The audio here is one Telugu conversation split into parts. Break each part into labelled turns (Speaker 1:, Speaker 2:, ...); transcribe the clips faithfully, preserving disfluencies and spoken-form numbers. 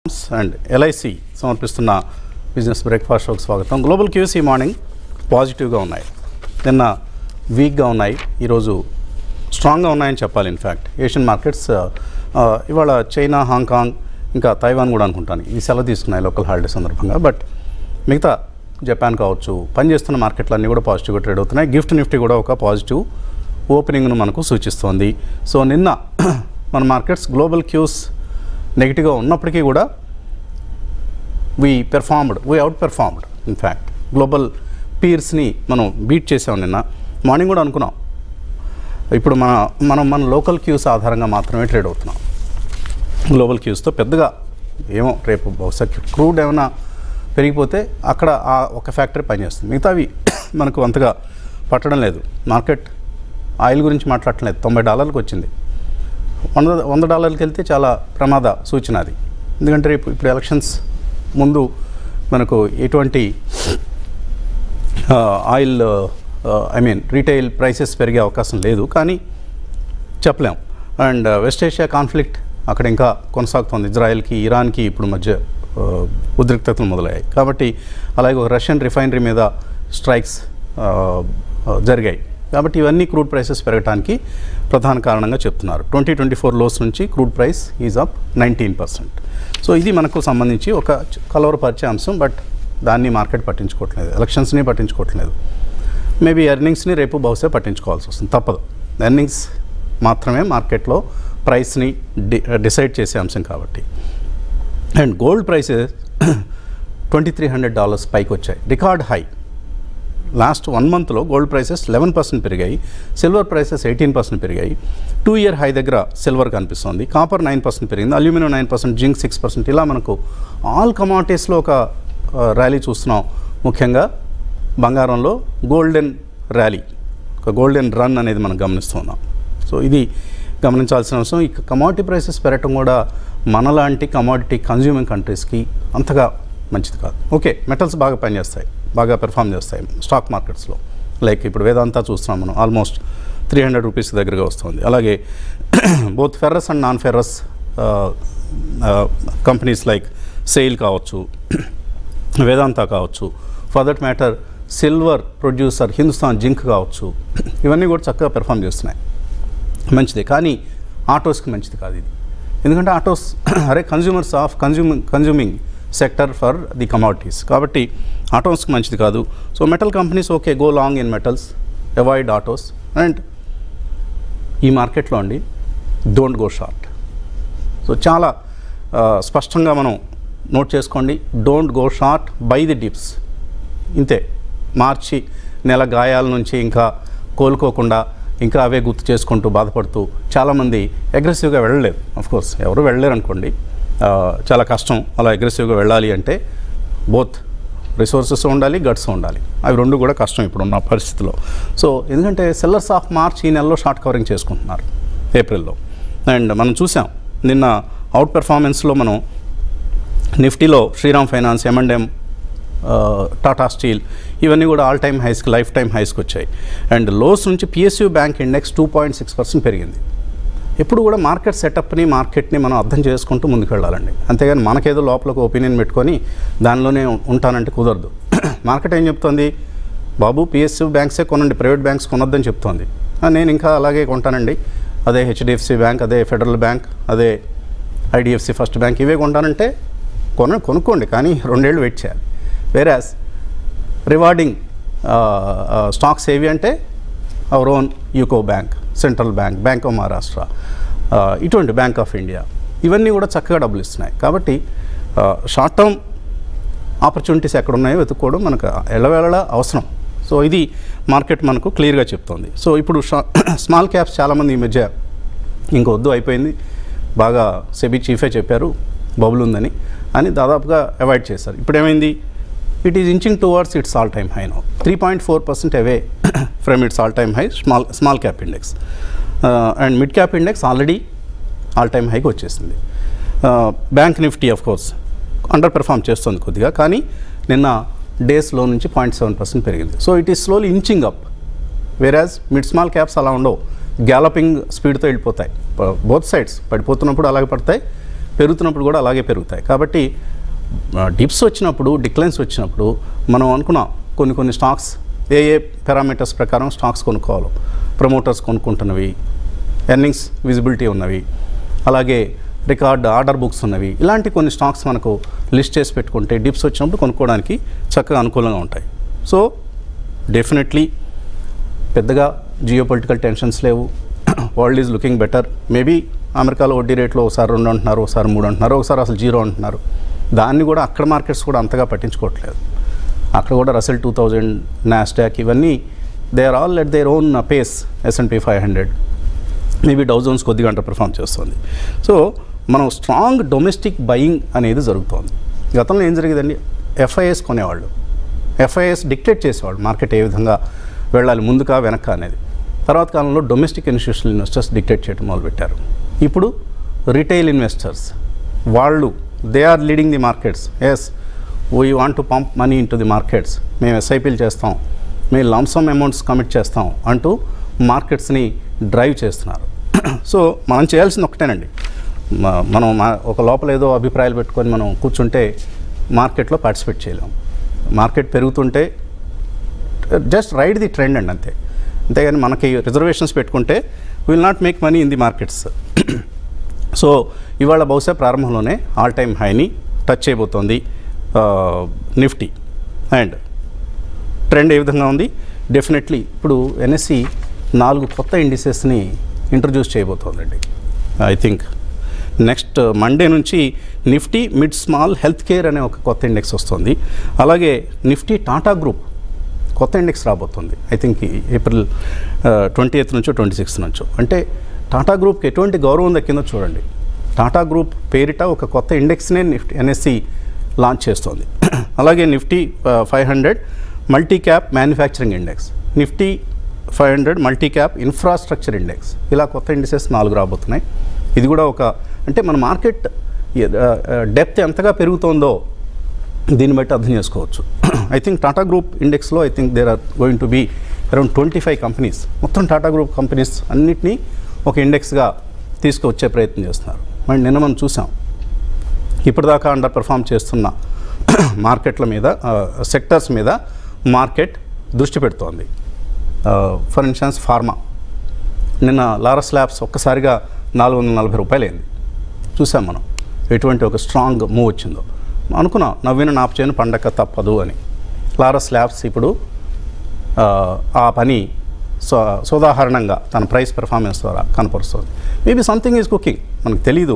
Speaker 1: ఫార్మ్స్ అండ్ ఎల్ఐసి సమర్పిస్తున్న బిజినెస్ బ్రేక్ఫాస్ట్ షోకి స్వాగతం. గ్లోబల్ క్యూస్ ఈ మార్నింగ్ పాజిటివ్గా ఉన్నాయి, నిన్న వీక్గా ఉన్నాయి, ఈరోజు స్ట్రాంగ్గా ఉన్నాయని చెప్పాలి. ఇన్ఫ్యాక్ట్ ఏషియన్ మార్కెట్స్ ఇవాళ చైనా, హాంకాంగ్, ఇంకా తైవాన్ కూడా అనుకుంటాను ఇవి సెలవు తీసుకున్నాయి లోకల్ హాలిడే సందర్భంగా. బట్ మిగతా జపాన్ కావచ్చు, పనిచేస్తున్న మార్కెట్లు అన్నీ కూడా పాజిటివ్గా ట్రేడ్ అవుతున్నాయి. గిఫ్ట్ నిఫ్టీ కూడా ఒక పాజిటివ్ ఓపెనింగ్ను మనకు సూచిస్తోంది. సో నిన్న మన మార్కెట్స్ గ్లోబల్ క్యూస్ నెగిటివ్గా ఉన్నప్పటికీ కూడా we performed we outperformed in fact global పీర్స్ని మనం బీట్ చేసాం. నిన్న మార్నింగ్ కూడా అనుకున్నాం, ఇప్పుడు మన మనం మన లోకల్ క్యూస్ ఆధారంగా మాత్రమే ట్రేడ్ అవుతున్నాం. గ్లోబల్ క్యూస్తో పెద్దగా ఏమో రేపు బహుశా క్రూడ్ ఏమైనా పెరిగిపోతే అక్కడ ఆ ఒక ఫ్యాక్టరీ పనిచేస్తుంది, మిగతావి మనకు అంతగా పట్టడం లేదు. మార్కెట్ ఆయిల్ గురించి మాట్లాడటం లేదు, తొంభై డాలర్లకు వచ్చింది. వంద వంద డాలర్కి వెళ్తే చాలా ప్రమాద సూచన అది. ఎందుకంటే రేపు ఇప్పుడు ఎలక్షన్స్ ముందు మనకు ఎటువంటి oil I mean retail prices పెరిగే అవకాశం లేదు, కానీ చెప్పలేం. అండ్ వెస్ట్ ఏషియా కాన్ఫ్లిక్ట్ అక్కడ ఇంకా కొనసాగుతుంది. ఇజ్రాయెల్కి, ఇరాన్కి ఇప్పుడు మధ్య ఉద్రిక్తతలు మొదలయ్యాయి. కాబట్టి అలాగే ఒక రష్యన్ రిఫైనరీ మీద స్ట్రైక్స్ జరిగాయి. కాబట్టి ఇవన్నీ క్రూడ్ ప్రైసెస్ పెరగడానికి ప్రధాన కారణంగా చెప్తున్నారు. ట్వంటీ ట్వంటీ ఫోర్ లోస్ నుంచి crude price is up nineteen percent. So ఇది మనకు సంబంధించి ఒక కలవరపరిచే అంశం. బట్ దాన్ని మార్కెట్ పట్టించుకోవట్లేదు, ఎలక్షన్స్ని పట్టించుకోవట్లేదు. మేబీ ఎర్నింగ్స్ని రేపు బహుశా పట్టించుకోవాల్సి వస్తుంది, తప్పదు. ఎర్నింగ్స్ మాత్రమే మార్కెట్లో ప్రైస్ని డి డిసైడ్ చేసే అంశం కాబట్టి. And gold prices twenty three hundred dollars పైకి వచ్చాయి, రికార్డ్ హై. లాస్ట్ వన్ మంత్లో గోల్డ్ ప్రైసెస్ లెవెన్ పర్సెంట్ పెరిగాయి, సిల్వర్ ప్రైసెస్ ఎయిటీన్ పర్సెంట్ పెరిగాయి. టూ ఇయర్ హై దగ్గర సిల్వర్ కనిపిస్తుంది. కాపర్ నైన్ పర్సెంట్ పెరిగింది, aluminium nine percent, zinc six percent. ఇలా మనకు ఆల్ కమాడిటీస్లో ఒక ర్యాలీ చూస్తున్నాం. ముఖ్యంగా బంగారంలో గోల్డెన్ ర్యాలీ, ఒక గోల్డెన్ రన్ అనేది మనం గమనిస్తున్నాం. సో ఇది గమనించాల్సిన అవసరం. ఈ కమాడిటీ ప్రైసెస్ పెరగటం కూడా మనలాంటి కమాడిటీ కన్జ్యూమింగ్ కంట్రీస్కి అంతగా మంచిది కాదు. ఓకే, మెటల్స్ బాగా పనిచేస్తాయి, బాగా పెర్ఫామ్ చేస్తాయి స్టాక్ మార్కెట్స్లో. లైక్ ఇప్పుడు వేదాంతా చూస్తున్నాం మనం, ఆల్మోస్ట్ త్రీ హండ్రెడ్ రూపీస్ దగ్గరగా వస్తుంది. అలాగే both ferrous and non ferrous companies like SAIL కావచ్చు, వేదాంతా కావచ్చు, for that matter silver producer Hindustan Zinc కావచ్చు, ఇవన్నీ కూడా చక్కగా పెర్ఫామ్ చేస్తున్నాయి, మంచిదే. కానీ ఆటోస్కి మంచిది కాదు ఇది. ఎందుకంటే autos are consumers of consuming consuming sector for the commodities, కాబట్టి ఆటోస్కి మంచిది కాదు. So metal companies okay, go long in metals, avoid autos. And ఈ మార్కెట్లో అండి డోంట్ గో షార్ట్. సో చాలా స్పష్టంగా మనం నోట్ చేసుకోండి, don't go short, buy the dips. ఇంతే, మార్చి నెల గాయాల నుంచి ఇంకా కోలుకోకుండా ఇంకా అవే గుర్తు చేసుకుంటూ బాధపడుతూ చాలామంది అగ్రెసివ్గా వెళ్ళలేదు. అఫ్కోర్స్ ఎవరు వెళ్ళలేరు అనుకోండి, చాలా కష్టం అలా అగ్రెసివ్గా వెళ్ళాలి అంటే. బోత్ రిసోర్సెస్ ఉండాలి, గట్స్ ఉండాలి, అవి రెండు కూడా కష్టం ఇప్పుడున్న పరిస్థితిలో. సో ఎందుకంటే సెల్లర్స్ ఆఫ్ మార్చ్ ఈ నెలలో షార్ట్ కవరింగ్ చేసుకుంటున్నారు ఏప్రిల్లో. అండ్ మనం చూసాం నిన్న అవుట్ పెర్ఫార్మెన్స్లో మనం నిఫ్టీలో Shriram Finance, M and M, Tata Steel, ఇవన్నీ కూడా ఆల్ టైమ్ హైస్కి, లైఫ్ టైమ్ హైస్కి వచ్చాయి. అండ్ లోస్ నుంచి PSU bank index two point six percent పెరిగింది. ఎప్పుడు కూడా మార్కెట్ సెటప్ని, మార్కెట్ని మనం అర్థం చేసుకుంటూ ముందుకు వెళ్ళాలండి. అంతేగాని మనకేదో లోపల ఒక ఒపీనియన్ పెట్టుకొని దానిలోనే ఉంటానంటే కుదరదు. మార్కెట్ ఏం చెప్తుంది, బాబు పిఎస్యూ బ్యాంక్సే కొనండి, ప్రైవేట్ బ్యాంక్స్ కొనొద్దని చెప్తోంది. నేను ఇంకా అలాగే కొంటానండి, అదే హెచ్డిఎఫ్సి బ్యాంక్, అదే ఫెడరల్ బ్యాంక్, అదే ఐడిఎఫ్సి ఫస్ట్ బ్యాంక్, ఇవే కొంటానంటే కొన కొనుక్కోండి, కానీ రెండేళ్ళు వెయిట్ చేయాలి. వేరాస్ రివార్డింగ్ స్టాక్స్ ఏవి అంటే our own UCO bank, central bank, bank of Maharashtra, ఇటువంటి బ్యాంక్ ఆఫ్ ఇండియా, ఇవన్నీ కూడా చక్కగా డబ్బులు ఇస్తున్నాయి. కాబట్టి షార్ట్ టర్మ్ ఆపర్చునిటీస్ ఎక్కడ ఉన్నాయో వెతుక్కోవడం మనకు ఎల్లవేళలా అవసరం. సో ఇది మార్కెట్ మనకు క్లియర్గా చెప్తోంది. సో ఇప్పుడు స్మాల్ క్యాప్స్ చాలామంది ఈ మధ్య ఇంకొద్దు అయిపోయింది, బాగా సెబీ చీఫే చెప్పారు బబుల్ ఉందని, అని దాదాపుగా అవాయిడ్ చేశారు. ఇప్పుడు ఏమైంది, it is inching towards its all time high no, three point four percent away from its all time high small small cap index. And mid cap index already all time హైకి వచ్చేసింది. Bank Nifty of course under perform చేస్తుంది కొద్దిగా, కానీ నిన్న డేస్లో నుంచి పాయింట్ సెవెన్ పర్సెంట్ పెరిగింది. So it is slowly inching up. Whereas mid small caps అలా ఉండవు, గ్యాలపింగ్ స్పీడ్తో వెళ్ళిపోతాయి. బోత్ సైడ్స్ పడిపోతున్నప్పుడు అలాగే పడతాయి, పెరుగుతున్నప్పుడు కూడా అలాగే పెరుగుతాయి. కాబట్టి డిప్స్ వచ్చినప్పుడు, డిక్లైన్స్ వచ్చినప్పుడు మనం అనుకున్నాం కొన్ని కొన్ని స్టాక్స్ ఏ ఏ పారామీటర్స్ ప్రకారం స్టాక్స్ కొనుక్కోవాలి. ప్రమోటర్స్ కొనుక్కుంటున్నవి, ఎర్నింగ్స్ విజిబిలిటీ ఉన్నవి, అలాగే రికార్డ్ ఆర్డర్ బుక్స్ ఉన్నవి, ఇలాంటి కొన్ని స్టాక్స్ మనకు లిస్ట్ చేసి పెట్టుకుంటే డిప్స్ వచ్చినప్పుడు కొనుక్కోవడానికి చక్కగా అనుకూలంగా ఉంటాయి. సో డెఫినెట్లీ పెద్దగా జియో పొలిటికల్ టెన్షన్స్ లేవు. World is looking better. Maybe అమెరికాలో వడ్డీ రేట్లో ఒకసారి రెండు అంటున్నారు, ఒకసారి మూడు అంటున్నారు, ఒకసారి అసలు జీరో అంటున్నారు. దాన్ని కూడా అక్కడ మార్కెట్స్ కూడా అంతగా పట్టించుకోవట్లేదు. అక్కడ కూడా రసెల్ టూ థౌజండ్, నాస్డాక్ ఇవన్నీ they are all at their own pace. S and P five hundred, maybe Dow Jones కొద్దిగా అంట పర్ఫామ్ చేస్తుంది. సో మనం స్ట్రాంగ్ డొమెస్టిక్ బయింగ్ అనేది జరుగుతోంది. గతంలో ఏం జరిగేదండి, ఎఫ్ఐఎస్ కొనేవాళ్ళు, ఎఫ్ఐఎస్ డిక్టేట్ చేసేవాళ్ళు మార్కెట్ ఏ విధంగా వెళ్ళాలి, ముందుకా వెనక అనేది. తర్వాత కాలంలో డొమెస్టిక్ ఇన్స్టిట్యూషనల్ ఇన్వెస్టర్స్ డిక్టేట్ చేయడం మొదలుపెట్టారు. ఇప్పుడు రిటైల్ ఇన్వెస్టర్స్ వాళ్ళు they are leading the markets. Yes, we want to pump money in to the markets, మేము ఎస్ఐపీలు చేస్తాం, మేము లంసమ్ అమౌంట్స్ కమిట్ చేస్తాం అంటూ మార్కెట్స్ని డ్రైవ్ చేస్తున్నారు. సో మనం చేయాల్సింది ఒకటేనండి, మనం ఒక లోపల ఏదో అభిప్రాయాలు పెట్టుకొని మనం కూర్చుంటే మార్కెట్లో పార్టిసిపేట్ చేయలేము. మార్కెట్ పెరుగుతుంటే జస్ట్ రైడ్ ది ట్రెండ్ అండి, అంతే. అంతేగాని మనకి రిజర్వేషన్స్ పెట్టుకుంటే will not make money in the markets. So ఇవాళ బహుశా ప్రారంభంలోనే ఆల్ టైమ్ హైని టచ్ చేయబోతోంది నిఫ్టీ. అండ్ ట్రెండ్ ఏ విధంగా ఉంది, డెఫినెట్లీ ఇప్పుడు ఎన్ఎస్సి నాలుగు కొత్త ఇండిసెస్ని ఇంట్రడ్యూస్ చేయబోతోందండి. ఐ థింక్ నెక్స్ట్ మండే నుంచి Nifty mid small health care అనే ఒక కొత్త ఇండెక్స్ వస్తుంది. అలాగే నిఫ్టీ టాటా గ్రూప్ కొత్త ఇండెక్స్ రాబోతుంది. I think April twenty eighth నుంచో ట్వంటీ సిక్స్త్ నుంచో. అంటే టాటా గ్రూప్కి ఎటువంటి గౌరవం దక్కిందో చూడండి. టాటా గ్రూప్ పేరిట ఒక కొత్త ఇండెక్స్నే నిఫ్టీ ఎన్ఎస్సి లాంచ్ చేస్తోంది. అలాగే Nifty five hundred multi cap manufacturing index, Nifty five hundred multi cap infrastructure index, ఇలా కొత్త ఇండిసెస్ నాలుగు రాబోతున్నాయి. ఇది కూడా ఒక అంటే మన మార్కెట్ డెప్త్ ఎంతగా పెరుగుతోందో దీన్ని బట్టి అర్థం చేసుకోవచ్చు. ఐ థింక్ టాటా గ్రూప్ ఇండెక్స్లో I think there are going to be around twenty five companies. మొత్తం టాటా గ్రూప్ కంపెనీస్ అన్నిటినీ ఒక ఇండెక్స్గా తీసుకువచ్చే ప్రయత్నం చేస్తున్నారు. మరి నిన్న మనం చూసాం ఇప్పటిదాకా అండర్ పెర్ఫామ్ చేస్తున్న మార్కెట్ల మీద, సెక్టర్స్ మీద మార్కెట్ దృష్టి పెడుతోంది. ఫర్ ఇన్స్టాన్స్ ఫార్మా, నిన్న లారస్ ల్యాబ్స్ ఒక్కసారిగా నాలుగు వందల నలభై రూపాయలు అయింది. చూసాం మనం ఎటువంటి ఒక స్ట్రాంగ్ మూవ్ వచ్చిందో. అనుకున్నాం నవ్విన నాపు చేయను పండగ తప్పదు అని. లారస్ ల్యాబ్స్ ఇప్పుడు ఆ పని సో సోదాహరణంగా తన ప్రైస్ పెర్ఫార్మెన్స్ ద్వారా కనపరుస్తుంది. మేబీ సంథింగ్ ఈజ్ కుకింగ్, మనకు తెలీదు.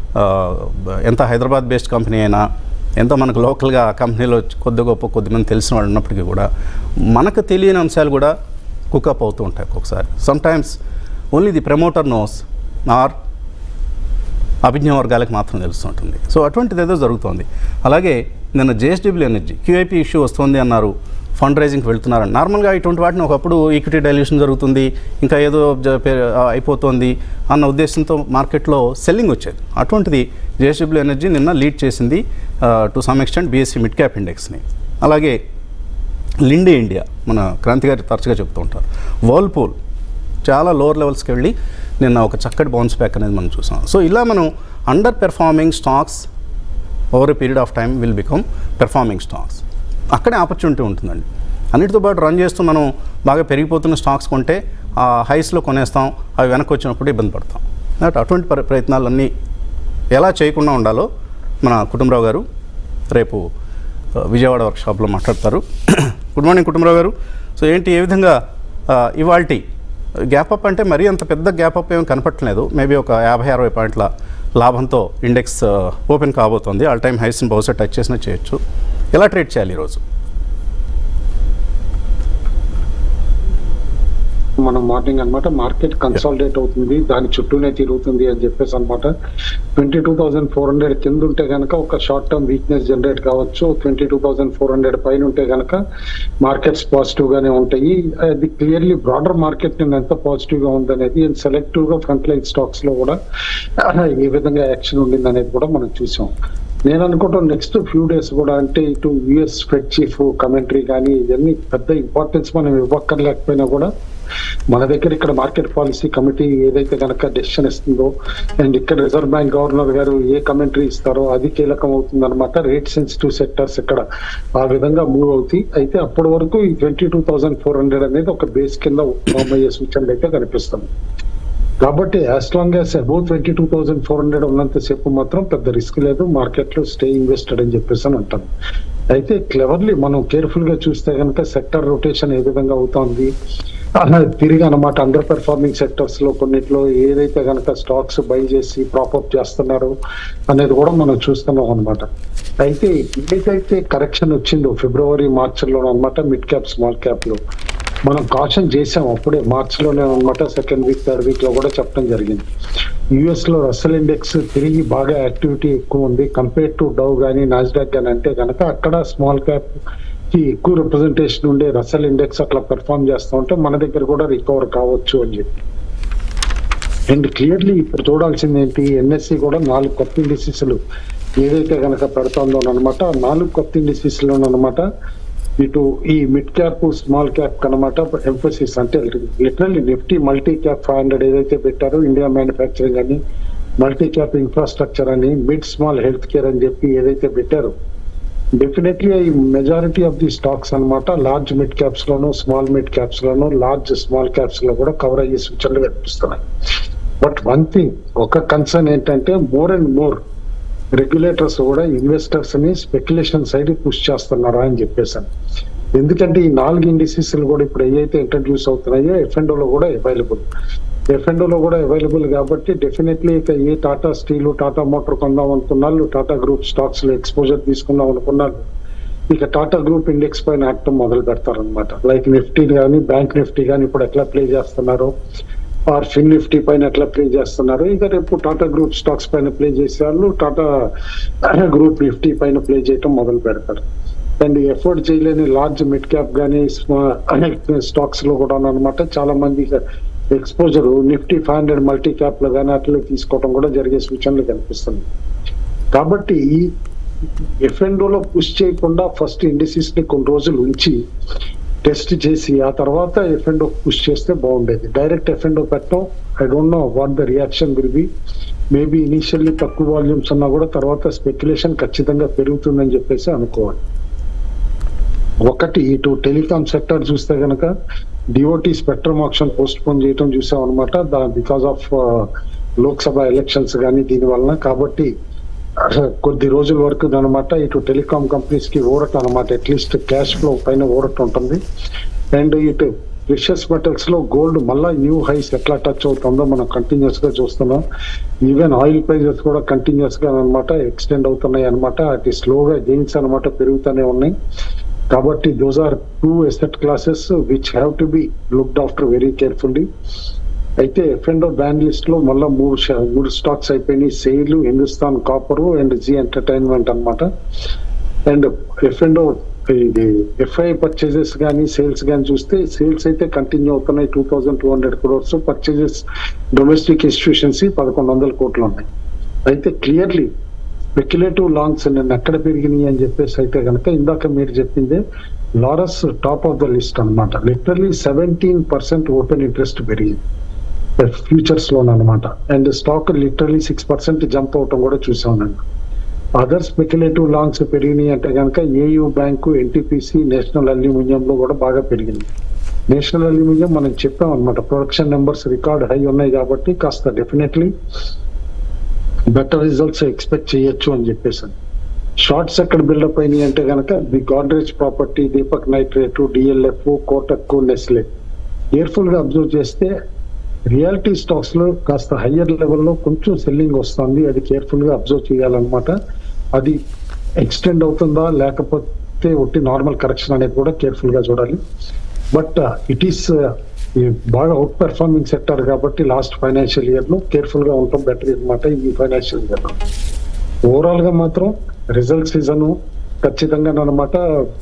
Speaker 1: ఎంత హైదరాబాద్ బేస్డ్ కంపెనీ అయినా, ఎంతో మనకు లోకల్గా కంపెనీలో కొద్ది గొప్ప కొద్దిమంది తెలిసిన వాళ్ళు ఉన్నప్పటికీ కూడా మనకు తెలియని అంశాలు కూడా కుకప్ అవుతూ ఉంటాయి ఒక్కొక్కసారి. Sometimes only the promoter knows or అభిజ్ఞ వర్గాలకు మాత్రం తెలుస్తుంటుంది. సో అటువంటిది ఏదో జరుగుతుంది. అలాగే నిన్న జేఎస్డబ్ల్యూ ఎనర్జీ క్యూఐపీ ఇష్యూ వస్తుంది అన్నారు, ఫండ్ రైజింగ్కి వెళ్తున్నారని. నార్మల్గా ఇటువంటి వాటిని ఒకప్పుడు ఈక్విటీ డైల్యూషన్ జరుగుతుంది, ఇంకా ఏదో అయిపోతుంది అన్న ఉద్దేశంతో మార్కెట్లో సెల్లింగ్ వచ్చేది. అటువంటిది జేఎస్డబ్ల్యూ ఎనర్జీ నిన్న లీడ్ చేసింది to some extent BSE mid cap ఇండెక్స్ని. అలాగే లిండే ఇండియా, మన క్రాంతి గారు తరచుగా చెప్తూ ఉంటారు, వర్ల్పూల్ చాలా లోవర్ లెవెల్స్కి వెళ్ళి నిన్న ఒక చక్కటి బౌన్స్ బ్యాక్ అనేది మనం చూసాం. సో ఇలా మనం under performing stocks over a period of time will become performing stocks. అక్కడే ఆపర్చునిటీ ఉంటుందండి. అన్నిటితో పాటు రన్ చేస్తూ మనం బాగా పెరిగిపోతున్న స్టాక్స్ కొంటే ఆ హైస్లో కొనేస్తాం, అవి వెనక్కి వచ్చినప్పుడు ఇబ్బంది పడతాం. అటువంటి ప్రయత్నాలన్నీ ఎలా చేయకుండా ఉండాలో మన కుటుంబరావు గారు రేపు విజయవాడ వర్క్షాప్లో మాట్లాడతారు. గుడ్ మార్నింగ్ కుటుంబరావు గారు. సో ఏంటి, ఏ విధంగా ఇవాల్టి గ్యాప్ అప్ అంటే మరీ అంత పెద్ద గ్యాప్ అప్ ఏం కనపట్టలేదు. మేబీ ఒక యాభై అరవై పాయింట్ల లాభంతో ఇండెక్స్ ఓపెన్ కాబోతోంది. ఆల్ టైమ్ హైస్ని బహుశా టచ్ చేసినా చేయొచ్చు. ఎలా ట్రేడ్ చేయాలి ఈరోజు?
Speaker 2: మనం మార్నింగ్ అనమాట మార్కెట్ కన్సాలిడేట్ అవుతుంది, దాని చుట్టూనే తిరుగుతుంది అని చెప్పేసి అనమాట. Twenty two thousand four hundred కింద ఉంటే కనుక ఒక షార్ట్ టర్మ్ వీక్నెస్ జనరేట్ కావచ్చు. Twenty two thousand four hundred పైన ఉంటే కనుక మార్కెట్స్ పాజిటివ్ గానే ఉంటాయి. అది క్లియర్లీ బ్రాడర్ మార్కెట్ నిన్న ఎంత పాజిటివ్ గా ఉందనేది, అండ్ సెలెక్టివ్ గా ఫ్రంట్ లైన్ స్టాక్స్ లో కూడా ఏ విధంగా యాక్షన్ ఉండింది అనేది కూడా మనం చూసాం. నేను అనుకుంటాను నెక్స్ట్ ఫ్యూ డేస్ కూడా, అంటే ఇటు యుఎస్ ఫెడ్ చీఫ్ కమెంటరీ కానీ ఇవన్నీ పెద్ద ఇంపార్టెన్స్ మనం ఇవ్వక్కర్లేకపోయినా కూడా మన దగ్గర ఇక్కడ మార్కెట్ పాలసీ కమిటీ ఏదైతే కనుక డెసిషన్ ఇస్తుందో అండ్ ఇక్కడ రిజర్వ్ బ్యాంక్ గవర్నర్ గారు ఏ కమెంటరీ ఇస్తారో అది కీలకం అవుతుంది అనమాట. రేట్ సెన్సిటివ్ సెక్టర్స్ ఇక్కడ ఆ విధంగా మూవ్ అవుతాయి. అయితే అప్పటి వరకు ఈ twenty two thousand four hundred అనేది ఒక బేస్ కింద ఫామ్ అయ్యే సూచనలు అయితే కనిపిస్తుంది. కాబట్టి as long as above twenty two thousand four hundred ఉన్నంతసేపు మాత్రం పెద్ద రిస్క్ లేదు, మార్కెట్ లో స్టే ఇన్వెస్టెడ్ అని చెప్పేసి అని అంటాను. అయితే క్లెవర్లీ మనం కేర్ఫుల్ గా చూస్తే కనుక సెక్టర్ రొటేషన్ ఏ విధంగా అవుతుంది తిరిగి అనమాట. అండర్ పెర్ఫార్మింగ్ సెక్టర్స్ లో కొన్నిట్లో ఏదైతే కనుక స్టాక్స్ బై చేసి ప్రాపప్ చేస్తున్నారు అనేది కూడా మనం చూస్తున్నాం అనమాట. అయితే ఏదైతే కరెక్షన్ వచ్చిందో ఫిబ్రవరి మార్చిలో అనమాట మిడ్ క్యాప్ స్మాల్ క్యాప్ లో మనం కాషన్ చేసాం అప్పుడే మార్చ్ లోనే అనమాట. సెకండ్ వీక్ థర్డ్ వీక్ లో కూడా చెప్పడం జరిగింది. యుఎస్ లో రస్సెల్ ఇండెక్స్ తిరిగి బాగా యాక్టివిటీ ఎక్కువ ఉంది కంపేర్ టు డౌ కానీ నాస్డాక్ కానీ అంటే కనుక అక్కడ స్మాల్ క్యాప్ కి ఎక్కువ రిప్రజెంటేషన్ ఉండే రస్సెల్ ఇండెక్స్ అట్లా పెర్ఫార్మ్ చేస్తూ ఉంటే మన దగ్గర కూడా రికవర్ కావచ్చు అని చెప్పి. అండ్ క్లియర్లీ ఇప్పుడు చూడాల్సింది ఏంటి, ఎన్ఎస్సి కూడా నాలుగు కొత్త ఇండిసీస్లు ఏదైతే కనుక పెడుతుందో అనమాట. నాలుగు కొత్త ఇండిసీస్లో అనమాట ఇటు ఈ మిడ్ క్యాప్ స్మాల్ క్యాప్ అనమాట ఎంఫోసిస్ అంటే literally Nifty multi cap five hundred ఏదైతే పెట్టారో ఇండియా మ్యానుఫ్యాక్చరింగ్ అని, మల్టీ క్యాప్ ఇన్ఫ్రాస్ట్రక్చర్ అని, మిడ్ స్మాల్ హెల్త్ కేర్ అని చెప్పి ఏదైతే పెట్టారో డెఫినెట్లీ ఈ మెజారిటీ ఆఫ్ ది స్టాక్స్ అనమాట లార్జ్ మిడ్ క్యాప్స్ లోను స్మాల్ మిడ్ క్యాప్స్ లోను లార్జ్ స్మాల్ క్యాప్స్ లో కూడా కవర్ అయ్యే సూచనలు కనిపిస్తున్నాయి. బట్ వన్ థింగ్ ఒక కన్సర్న్ ఏంటంటే మోర్ అండ్ మోర్ రెగ్యులేటర్స్ కూడా ఇన్వెస్టర్స్ ని స్పెక్యులేషన్ సైడ్ పుష్ చేస్తున్నారా అని చెప్పేసాను. ఎందుకంటే ఈ నాలుగు ఇండిసీస్ కూడా ఇప్పుడు ఏవైతే ఇంట్రడ్యూస్ అవుతున్నాయో ఎఫ్ అండ్ లో కూడా అవైలబుల్ ఎఫ్ అండ్ లో కూడా అవైలబుల్ కాబట్టి డెఫినెట్లీ ఇక ఏ టాటా స్టీల్ టాటా మోటార్ కొందాం అనుకున్నారు, టాటా గ్రూప్ స్టాక్స్ లో ఎక్స్పోజర్ తీసుకుందాం అనుకున్నారు, ఇక టాటా గ్రూప్ ఇండెక్స్ పైన యాక్ట్ మొదలు పెడతారనమాట. లైక్ నిఫ్టీ కానీ బ్యాంక్ నిఫ్టీ కానీ ఇప్పుడు ఎట్లా ప్లే చేస్తున్నారు, ఆర్ ఫిన్ నిఫ్టీ పైన ఎట్లా ప్లే చేస్తున్నారు, ఇక రేపు టాటా గ్రూప్ స్టాక్స్ పైన ప్లే చేసే వాళ్ళు టాటా గ్రూప్ నిఫ్టీ పైన ప్లే చేయటం మొదలు పెడతారు. అండ్ ఎఫోర్డ్ చేయలేని లార్జ్ మిడ్ క్యాప్ కానీ స్టాక్స్ లో కూడా అనమాట చాలా మంది exposure Nifty five hundred multi cap లో కానీ అట్లా తీసుకోవడం కూడా జరిగే సూచనలు కనిపిస్తుంది. కాబట్టి ఈ ఎఫ్ అండ్ లో పుష్ చేయకుండా ఫస్ట్ ఇండిసీస్ ని కొన్ని రోజులు ఉంచి టెస్ట్ చేసి ఆ తర్వాత ఎఫ్ అండ్ పుష్ చేస్తే బాగుండేది. డైరెక్ట్ ఎఫ్ అండ్ పెట్టడం I don't know what the reaction will be. Maybe initially తక్కువ వాల్యూమ్స్ ఉన్నా కూడా తర్వాత స్పెక్యులేషన్ ఖచ్చితంగా పెరుగుతుందని చెప్పేసి అనుకోవాలి. ఒకటి ఇటు టెలికాం సెక్టర్ చూస్తే కనుక DoT spectrum auction postpone చేయడం చూసాం అనమాట, బికాస్ ఆఫ్ లోక్సభ ఎలక్షన్స్ కానీ దీని వలన. కాబట్టి కొద్ది రోజుల వరకు అనమాట ఇటు టెలికాం కంపెనీస్ కి ఊరట అనమాట, అట్లీస్ట్ క్యాష్ ఫ్లో పైన ఊరట ఉంటుంది. అండ్ ఇటు ప్రెషియస్ మెటల్స్ లో గోల్డ్ మళ్ళా న్యూ హైస్ ఎట్లా టచ్ అవుతుందో మనం కంటిన్యూస్ గా చూస్తున్నాం. ఈవెన్ ఆయిల్ ప్రైజెస్ కూడా కంటిన్యూస్ గా అనమాట ఎక్స్టెండ్ అవుతున్నాయి అనమాట, అటు స్లోగా గెయిన్స్ అనమాట పెరుగుతూనే ఉన్నాయి. కాబట్టి those are two asset classes which have to be looked after very carefully. అయితే ఎఫ్ అండ్ బ్యాన్ లిస్ట్ లో మళ్ళీ మూడు మూడు స్టాక్స్ అయిపోయినాయి, SAIL, Hindustan Copper and Zee Entertainment అనమాట. అండ్ ఎఫ్ అండ్ ఇది ఎఫ్ఐ పర్చేజెస్ కానీ సేల్స్ కానీ చూస్తే సేల్స్ అయితే కంటిన్యూ అవుతున్నాయి, two thousand two hundred crores. Purchases domestic institutions పదకొండు వందల కోట్లు ఉన్నాయి. అయితే క్లియర్లీ స్పెక్యులేటివ్ లాంగ్స్ నిన్న ఎక్కడ పెరిగినాయి అని చెప్పేసి అయితే కనుక ఇందాక మీరు చెప్పిందే Laurus top of the list అనమాట. Literally seventeen percent open interest పెరిగింది ఫ్యూచర్స్ లోన్ అనమాట. And stock literally six percent jump అవటం కూడా చూసాం నేను. అదర్ స్పెక్యులేటివ్ లాంగ్స్ పెరిగినాయి అంటే కనుక AU bank, NTPC, national aluminium లో కూడా బాగా పెరిగింది. నేషనల్ అల్యూమినియం మనం చెప్పాం అనమాట, ప్రొడక్షన్ నెంబర్స్ రికార్డ్ హై ఉన్నాయి కాబట్టి కాస్త డెఫినెట్లీ బెటర్ రిజల్ట్స్ ఎక్స్పెక్ట్ చేయొచ్చు అని చెప్పేసి. షార్ట్స్ ఎక్కడ బిల్డప్ అయినాయి అంటే కనుక the Godrej property, Deepak nitrite, DLF, Kotak, Nestle. Careful గా అబ్జర్వ్ చేస్తే రియాలిటీ స్టాక్స్ లో కాస్త హయ్యర్ లెవెల్లో కొంచెం సెల్లింగ్ వస్తుంది, అది కేర్ఫుల్ గా అబ్జర్వ్ చేయాలన్నమాట. అది ఎక్స్టెండ్ అవుతుందా లేకపోతే ఒట్టి నార్మల్ కరెక్షన్ అనేది కూడా కేర్ఫుల్ గా చూడాలి. బట్ ఇట్ ఈస్ బాగా అవుట్ పెర్ఫార్మింగ్ సెక్టర్ కాబట్టి లాస్ట్ ఫైనాన్షియల్ ఇయర్ లో కేర్ఫుల్ గా ఉండటం బెటర్ అనమాట ఈ ఫైనాన్షియల్ ఇయర్ లో. ఓవరాల్ గా మాత్రం రిజల్ట్ సీజన్ ఖచ్చితంగా అనమాట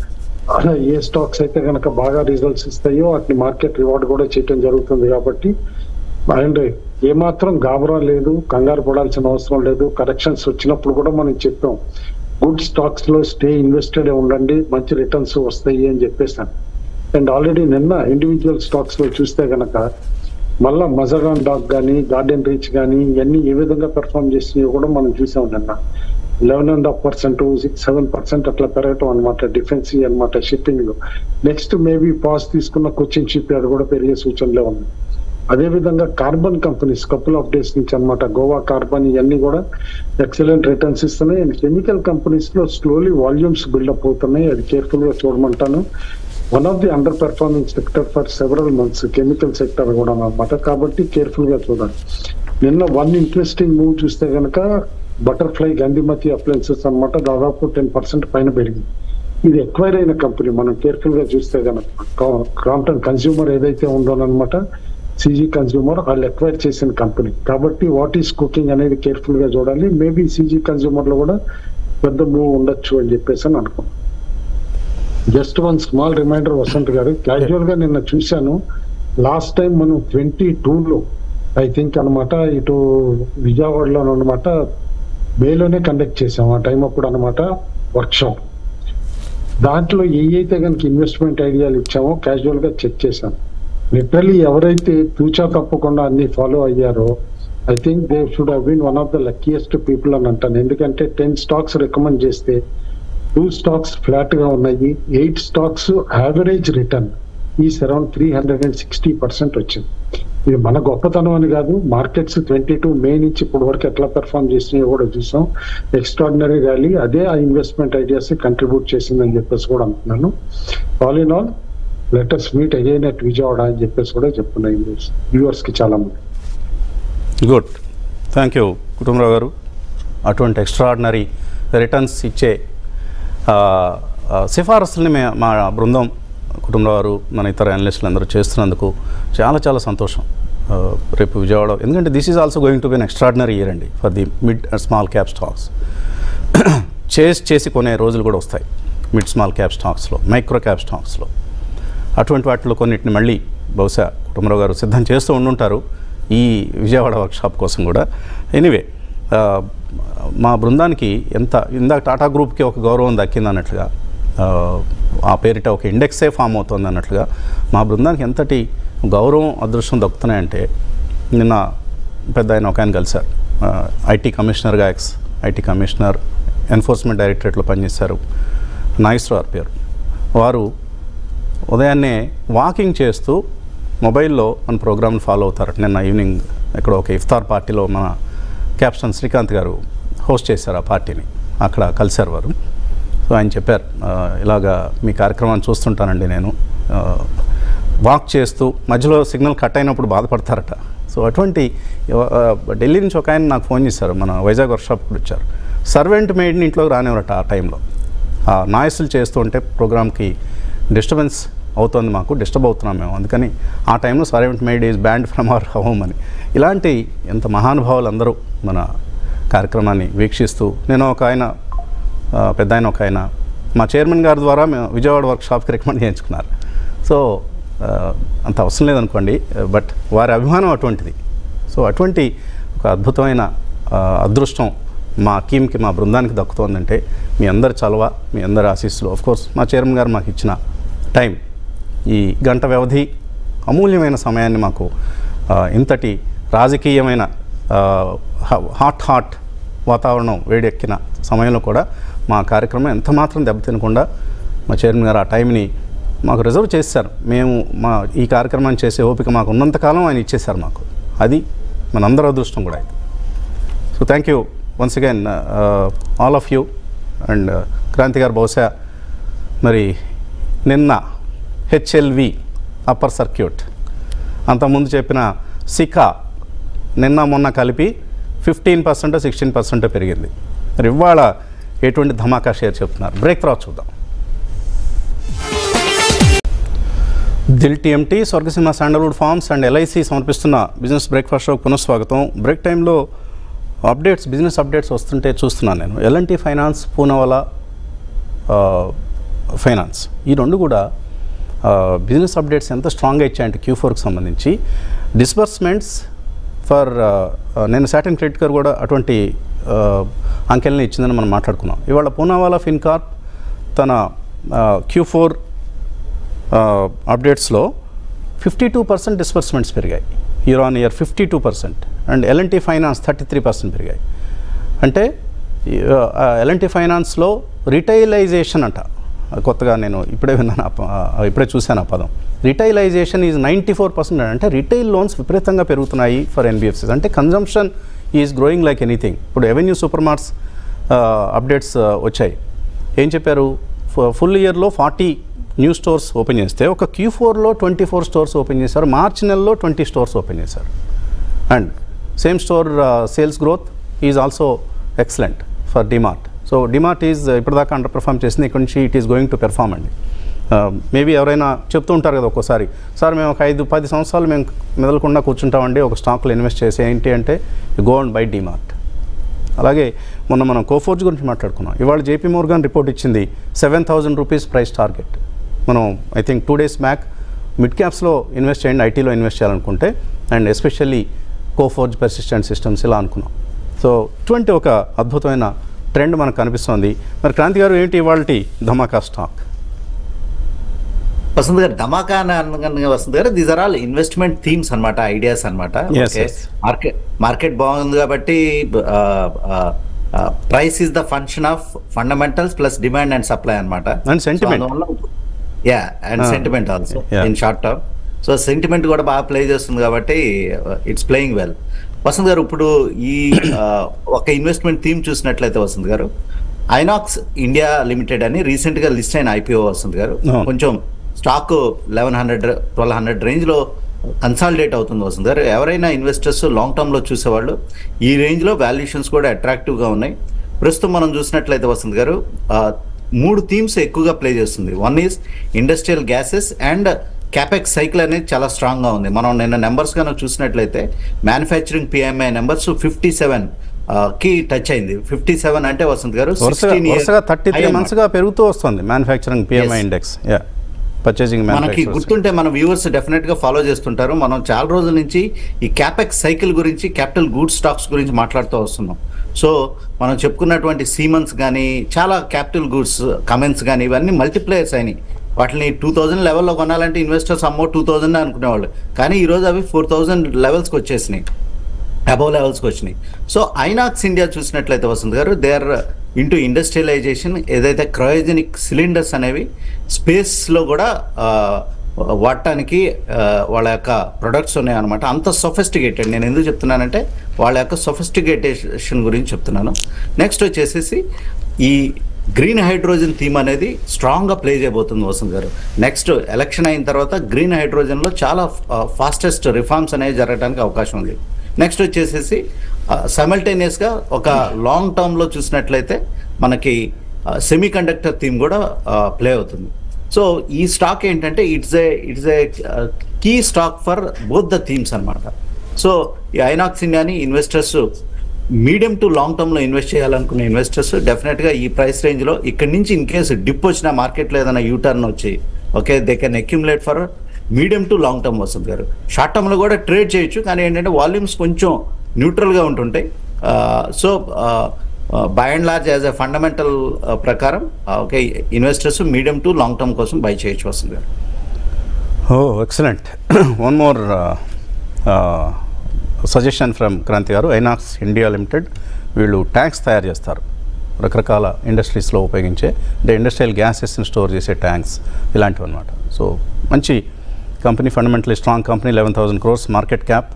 Speaker 2: ఏ స్టాక్స్ అయితే కనుక బాగా రిజల్ట్స్ ఇస్తాయో వాటిని మార్కెట్ రివార్డ్ కూడా చేయడం జరుగుతుంది. కాబట్టి అండ్ ఏమాత్రం గాబరా లేదు, కంగారు పడాల్సిన అవసరం లేదు. కరెక్షన్స్ వచ్చినప్పుడు కూడా మనం చెప్పాం, గుడ్ స్టాక్స్ లో స్టే ఇన్వెస్టెడ్ ఉండండి, మంచి రిటర్న్స్ వస్తాయి అని చెప్పేసాను. అండ్ ఆల్రెడీ నిన్న ఇండివిజువల్ స్టాక్స్ లో చూస్తే గనక మళ్ళా మజరాన్ డాక్ కానీ గార్డెన్ రీచ్ కానీ ఇవన్నీ ఏ విధంగా పెర్ఫార్మ్ చేసినాయో కూడా మనం చూసాం. నిన్న eleven and half percent six seven percent అట్లా పెరగటం అనమాట డిఫెన్సివ్ అనమాట షిప్పింగ్ లో. నెక్స్ట్ మేబీ పాస్ తీసుకున్న కొచ్చిన్ షిప్ యార్డ్ కూడా పెరిగే సూచనలే ఉన్నాయి. అదేవిధంగా carbon companies couple of days నుంచి అనమాట గోవా కార్బన్ ఇవన్నీ కూడా ఎక్సలెంట్ రిటర్న్స్ ఇస్తున్నాయి. అండ్ కెమికల్ కంపెనీస్ లో స్లోలీ వాల్యూమ్స్ బిల్డప్ అవుతున్నాయి, అది కేర్ఫుల్ గా చూడమంటాను. One of the underperforming sector for several months chemical sector కూడా అనమాట, కాబట్టి కేర్ఫుల్ గా చూడాలి. నిన్న వన్ ఇంట్రెస్టింగ్ మూవ్ చూస్తే కనుక బటర్ఫ్లై గంధిమతి అప్లయన్సెస్ అనమాట దాదాపు టెన్ పర్సెంట్ పైన పెరిగింది. ఇది ఎక్వైర్ అయిన కంపెనీ, మనం కేర్ఫుల్ గా చూస్తే కనుక క్రాంప్టన్ కన్స్యూమర్ ఏదైతే ఉందో అనమాట సిజీ కన్స్యూమర్ వాళ్ళు ఎక్వైర్ చేసిన కంపెనీ, కాబట్టి వాట్ ఈస్ కుకింగ్ అనేది కేర్ఫుల్ గా చూడాలి. మేబీ సిజీ కన్స్యూమర్ లో కూడా పెద్ద మూవ్ ఉండొచ్చు అని చెప్పేసి అని అనుకున్నాను. Just one small reminder Vasant garu, casual గా నిన్న చూశాను, లాస్ట్ టైం మనం ట్వంటీ టూ లో ఐ థింక్ అనమాట ఇటు విజయవాడలో అనమాట మేలోనే కండక్ట్ చేసాం ఆ టైం అప్పుడు అనమాట వర్క్ షాప్. దాంట్లో ఏ అయితే కనుక ఇన్వెస్ట్మెంట్ ఐడియాలు ఇచ్చామో క్యాజువల్ గా చెక్ చేశాను. లిటరలీ ఎవరైతే తూచా తప్పకుండా అన్ని ఫాలో అయ్యారో I think they should have been one of the luckiest people అని అంటాను. ఎందుకంటే టెన్ స్టాక్స్ రికమెండ్ చేస్తే టూ స్టాక్స్ ఫ్లాట్ గా ఉన్నాయి, eight stocks average return is around three hundred and sixty percent వచ్చింది. ఇది మన గొప్పతనం అని కాదు, మార్కెట్స్ ట్వంటీ టూ మే నుంచి ఇప్పటి వరకు ఎట్లా పెర్ఫార్మ్ చేసినాయో కూడా చూసాం. ఎక్స్ట్రాడినరీ ర్యాలీ, అదే ఆ ఇన్వెస్ట్మెంట్ ఐడియాస్ కంట్రిబ్యూట్ చేసిందని చెప్పేసి కూడా అంటున్నాను. All in all let us meet again at Vijayawada అని చెప్పేసి కూడా చెప్తున్నాయి వ్యూవర్స్ కి చాలా మంది.
Speaker 1: గుడ్, థ్యాంక్ యూ కుటుంబరావు గారు. అటువంటి ఎక్స్ట్రాడినరీ రిటర్న్స్ ఇచ్చే సిఫారసుల్ని మే మా బృందం కుటుంబరావు గారు మన ఇతర అనలిస్టులు అందరూ చేస్తున్నందుకు చాలా చాలా సంతోషం. రేపు విజయవాడ, ఎందుకంటే this is also going to be an extraordinary year అండి for the mid and small cap stocks. చేసి చేసి కొనే రోజులు కూడా వస్తాయి మిడ్ స్మాల్ క్యాప్ స్టాక్స్లో, మైక్రో క్యాప్ స్టాక్స్లో. అటువంటి వాటిలో కొన్నిటిని మళ్ళీ బహుశా కుటుంబరావు గారు సిద్ధం చేస్తూ ఉండుంటారు ఈ విజయవాడ వర్క్షాప్ కోసం కూడా. ఎనీవే, మా బృందానికి ఎంత ఇందాక టాటా గ్రూప్కి ఒక గౌరవం దక్కింది అన్నట్లుగా, ఆ పేరిట ఒక ఇండెక్సే ఫామ్ అవుతుంది అన్నట్లుగా మా బృందానికి ఎంతటి గౌరవం అదృష్టం దక్కుతున్నాయంటే, నిన్న పెద్ద ఆయన ఒక ఆయన కలిశారు, ఐటీ కమిషనర్గా ఎక్స్ ఐటీ కమిషనర్ ఎన్ఫోర్స్మెంట్ డైరెక్టరేట్లో పనిచేశారు, నాగేశ్వరరావు పేరు. వారు ఉదయాన్నే వాకింగ్ చేస్తూ మొబైల్లో మన ప్రోగ్రామ్ని ఫాలో అవుతారు. నిన్న ఈవినింగ్ ఇక్కడ ఒక ఇఫ్తార్ పార్టీలో మన క్యాప్టెన్ శ్రీకాంత్ గారు హోస్ట్ చేశారు ఆ పార్టీని, అక్కడ కలిశారు వారు. సో ఆయన చెప్పారు, ఇలాగా మీ కార్యక్రమాన్ని చూస్తుంటానండి నేను, వాక్ చేస్తూ మధ్యలో సిగ్నల్ కట్ అయినప్పుడు బాధపడతారట. సో అటువంటి ఢిల్లీ నుంచి ఒక ఆయన నాకు ఫోన్ చేశారు, మన వైజాగ్ వర్క్షాప్ కూడా వచ్చారు. సర్వెంట్ మెయిడ్ని ఇంట్లోకి రానివ్వరట ఆ టైంలో, ఆ నాయిస్లు చేస్తూ ఉంటే ప్రోగ్రామ్కి డిస్టర్బెన్స్ అవుతుంది, మాకు డిస్టర్బ్ అవుతున్నాం మేము, అందుకని ఆ టైంలో servant maid is banned from our home అని. ఇలాంటి ఎంత మహానుభావులు అందరూ మన కార్యక్రమాన్ని వీక్షిస్తూ, నేను ఒక ఆయన పెద్ద ఆయన ఒక ఆయన మా చైర్మన్ గారి ద్వారా మేము విజయవాడ వర్క్షాప్కి రికమెండ్ చేయించుకున్నారు. సో అంత అవసరం లేదనుకోండి, బట్ వారి అభిమానం అటువంటిది. సో అటువంటి ఒక అద్భుతమైన అదృష్టం మా టీంకి, మా బృందానికి దక్కుతోందంటే మీ అందరి చలవ, మీ అందరి ఆశీస్సులు. ఆఫ్కోర్స్ మా చైర్మన్ గారు మాకు ఇచ్చిన టైం, ఈ గంట వ్యవధి, అమూల్యమైన సమయాన్ని మాకు ఇంతటి రాజకీయమైన హాట్ హాట్ వాతావరణం వేడెక్కిన సమయంలో కూడా మా కార్యక్రమం ఎంత మాత్రం దెబ్బతినకుండా మా చైర్మన్ గారు ఆ టైంని మాకు రిజర్వ్ చేశారు. మేము మా ఈ కార్యక్రమాన్ని చేసే ఓపిక మాకు ఉన్నంతకాలం ఆయన ఇచ్చేశారు మాకు, అది మనందరి అదృష్టం కూడా అయితే. So thank you once again all of you. And Kranti garu బహుశా మరి నిన్న హెచ్ఎల్వి అప్పర్ సర్క్యూట్, అంతకుముందు చెప్పిన సికా నిన్న మొన్న కలిపి ఫిఫ్టీన్ పర్సెంట్ సిక్స్టీన్ పర్సెంట్ పెరిగింది. మరి ఇవాళ ఎటువంటి ధమాకా షేర్ చెప్తున్నారు, బ్రేక్ తర్వాత చూద్దాం. Dil TMT, Swargaseema sandalwood farms and LIC సమర్పిస్తున్న బిజినెస్ బ్రేక్ఫాస్ట్ షోకి పునఃస్వాగతం. బ్రేక్ టైంలో అప్డేట్స్, బిజినెస్ అప్డేట్స్ వస్తుంటే చూస్తున్నాను నేను. ఎల్ఎన్టీ ఫైనాన్స్, పూనావాలా ఫైనాన్స్, ఈ రెండు కూడా బిజినెస్ అప్డేట్స్ ఎంత స్ట్రాంగ్గా ఇచ్చాయంటే క్యూ ఫోర్కి సంబంధించి డిస్బర్స్మెంట్స్ ఫర్ నేను సాటిన్ క్రెడిట్ కార్డ్ కూడా అటువంటి అంకెల్ని ఇచ్చిందని మనం మాట్లాడుకున్నాం. ఇవాళ పూనావాలా ఫిన్కార్ప్ తన క్యూ ఫోర్ అప్డేట్స్లో ఫిఫ్టీ టూ పర్సెంట్ డిస్బర్స్మెంట్స్ పెరిగాయి year on year, fifty two percent. And LNT finance thirty three percent పెరిగాయి. అంటే ఎల్ఎన్టీ ఫైనాన్స్లో రిటైలైజేషన్ అంట, కొత్తగా నేను ఇప్పుడే విన్నాను, ఇప్పుడే చూశాను ఆ పదం. Retailization is ninety four percent. అంటే రిటైల్ లోన్స్ విపరీతంగా పెరుగుతున్నాయి ఫర్ ఎన్బిఎఫ్సిస్. అంటే consumption is growing like anything. ఇప్పుడు ఎవెన్యూ సూపర్ మార్ట్స్ అప్డేట్స్ వచ్చాయి. ఏం చెప్పారు? ఫుల్ ఇయర్లో ఫార్టీ న్యూ స్టోర్స్ ఓపెన్ చేస్తే ఒక క్యూ ఫోర్లో ట్వంటీ ఫోర్ స్టోర్స్ ఓపెన్ చేశారు. మార్చ్ నెలలో ట్వంటీ స్టోర్స్ ఓపెన్ చేశారు. And same store sales growth is also excellent for DMart. So DMart is ఇప్పటిదాకా అండర్ పెర్ఫామ్ చేసింది, ఇక్కడ నుంచి it is going to perform అండి. మేబీ ఎవరైనా చెప్తూ ఉంటారు కదా ఒక్కోసారి, సార్ మేము ఒక ఐదు పది సంవత్సరాలు మేము మెదలకుండా కూర్చుంటామండి ఒక స్టాక్లో ఇన్వెస్ట్ చేసి, ఏంటి అంటే గో అండ్ బై డిమార్ట్. అలాగే మొన్న మనం కోఫోర్జ్ గురించి మాట్లాడుకున్నాం. ఇవాళ జేపీ మోర్గాన్ రిపోర్ట్ ఇచ్చింది seven thousand rupees price target. మనం I think two days back mid క్యాప్స్లో ఇన్వెస్ట్ చేయండి, ఐటీలో ఇన్వెస్ట్ చేయాలనుకుంటే, and especially Coforge Persistent Systems ఇలా అనుకున్నాం. సో ఇటువంటి ఒక అద్భుతమైన ట్రెండ్ మనకు కనిపిస్తోంది. మరి క్రాంతి గారు ఏంటి ఇవాళ ధమాకా స్టాక్?
Speaker 3: వసంత్ గారు, ధమాకా అని Vasant garu, these are all investment themes అనమాట, ఐడియాస్ అనమాట. మార్కెట్ మార్కెట్ బాగుంది కాబట్టి price is the function of fundamentals plus demand and supply అనమాట.
Speaker 1: And sentiment,
Speaker 3: yeah and sentiment also in short term. So sentiment కూడా బాగా ప్లే చేస్తుంది కాబట్టి ఇట్స్ ప్లేయింగ్ వెల్. వసంత్ గారు, ఇప్పుడు ఈ ఒక ఇన్వెస్ట్మెంట్ థీమ్ చూసినట్లయితే వసంత్ గారు, ఐనాక్స్ ఇండియా లిమిటెడ్ అని రీసెంట్ గా లిస్ట్ అయిన ఐపీఓ వసంత్ గారు, కొంచెం stock eleven hundred twelve hundred range లో కన్సాలిడేట్ అవుతుంది వసంత్ గారు. ఎవరైనా ఇన్వెస్టర్స్ లాంగ్ టర్మ్ లో చూసేవాళ్ళు ఈ రేంజ్ లో వాల్యుయేషన్స్ కూడా అట్రాక్టివ్ గా ఉన్నాయి. ప్రస్తుతం మనం చూసినట్లయితే వసంత్ గారు మూడు థీమ్స్ ఎక్కువగా ప్లే చేస్తుంది. One is industrial gases and capex cycle అనేది చాలా స్ట్రాంగ్ గా ఉంది. మనం నిన్న నెంబర్స్ కనుక చూసినట్లయితే manufacturing PMI numbers fifty seven కి టచ్ అయింది. ఫిఫ్టీ సెవెన్ అంటే వసంత్ గారు
Speaker 1: థర్టీ త్రీ మంత్స్ గా పెరుగుతూ వస్తుంది మ్యానుఫ్యాక్చరింగ్ పిఎంఐ ఇండెక్స్. పర్చేసింగ్
Speaker 3: మనకి గుర్తుంటే మన వ్యూవర్స్ డెఫినెట్ గా ఫాలో చేస్తుంటారు. మనం చాలా రోజుల నుంచి ఈ క్యాపెక్స్ సైకిల్ గురించి, క్యాపిటల్ గూడ్స్ స్టాక్స్ గురించి మాట్లాడుతూ వస్తున్నాం. సో మనం చెప్పుకున్నటువంటి సీమన్స్ కానీ, చాలా క్యాపిటల్ గూడ్స్ కమెన్స్ కానీ, ఇవన్నీ మల్టీప్లేయర్స్ అయినాయి. వాటిని టూ థౌజండ్ లెవెల్లో కొనాలంటే ఇన్వెస్టర్స్ అమ్మో టూ థౌజండ్ అనుకునేవాళ్ళు, కానీ ఈరోజు అవి ఫోర్ థౌజండ్ లెవెల్స్కి వచ్చేసినాయి, అబౌవ్ లెవెల్స్కి వచ్చినాయి. సో ఐనాక్స్ ఇండియా చూసినట్లయితే Vasant garu, they are into industrialization. ఏదైతే క్రయోజెనిక్ సిలిండర్స్ అనేవి స్పేస్లో కూడా వాడటానికి వాళ్ళ యొక్క ప్రొడక్ట్స్ ఉన్నాయన్నమాట. అంత సొఫిస్టికేటెడ్. నేను ఎందుకు చెప్తున్నానంటే వాళ్ళ యొక్క సొఫిస్టికేటేషన్ గురించి చెప్తున్నాను. నెక్స్ట్ వచ్చేసేసి ఈ గ్రీన్ హైడ్రోజన్ థీమ్ అనేది స్ట్రాంగ్గా ప్లే చేయబోతుంది వసంత్ గారు. నెక్స్ట్ ఎలక్షన్ అయిన తర్వాత గ్రీన్ హైడ్రోజన్లో చాలా ఫాస్టెస్ట్ రిఫార్మ్స్ అనేవి జరగడానికి అవకాశం ఉంది. నెక్స్ట్ వచ్చేసేసి సైమల్టేనియస్గా ఒక లాంగ్ టర్మ్లో చూసినట్లయితే మనకి సెమీ కండక్టర్ థీమ్ కూడా ప్లే అవుతుంది. సో ఈ స్టాక్ ఏంటంటే it's a it's a key stock for both the themes అనమాట. సో ఈ ఐనాక్స్ ఇండియాని ఇన్వెస్టర్స్ మీడియం టు లాంగ్ టర్మ్లో ఇన్వెస్ట్ చేయాలనుకునే ఇన్వెస్టర్స్ డెఫినెట్గా ఈ ప్రైస్ రేంజ్లో ఇక్కడి నుంచి ఇన్ కేసు డిప్ వచ్చిన మార్కెట్లో ఏదైనా యూటర్న్ వచ్చి okay they can accumulate for medium to long term వస్తుంది గారు. షార్ట్ టర్మ్లో కూడా ట్రేడ్ చేయొచ్చు, కానీ ఏంటంటే వాల్యూమ్స్ కొంచెం న్యూట్రల్గా ఉంటుంటాయి. So by and large as a fundamental ప్రకారం okay investors medium to long term కోసం బై చేయొచ్చు వస్తుంది గారు.
Speaker 1: Oh excellent. One more suggestion from Kranti garu. Inox India limited వీళ్ళు ట్యాంక్స్ తయారు చేస్తారు, రకరకాల ఇండస్ట్రీస్లో ఉపయోగించే, అంటే ఇండస్ట్రియల్ గ్యాసెస్ని స్టోర్ చేసే ట్యాంక్స్ ఇలాంటివి అనమాట. సో మంచి company, fundamentally strong company, eleven thousand crores market cap.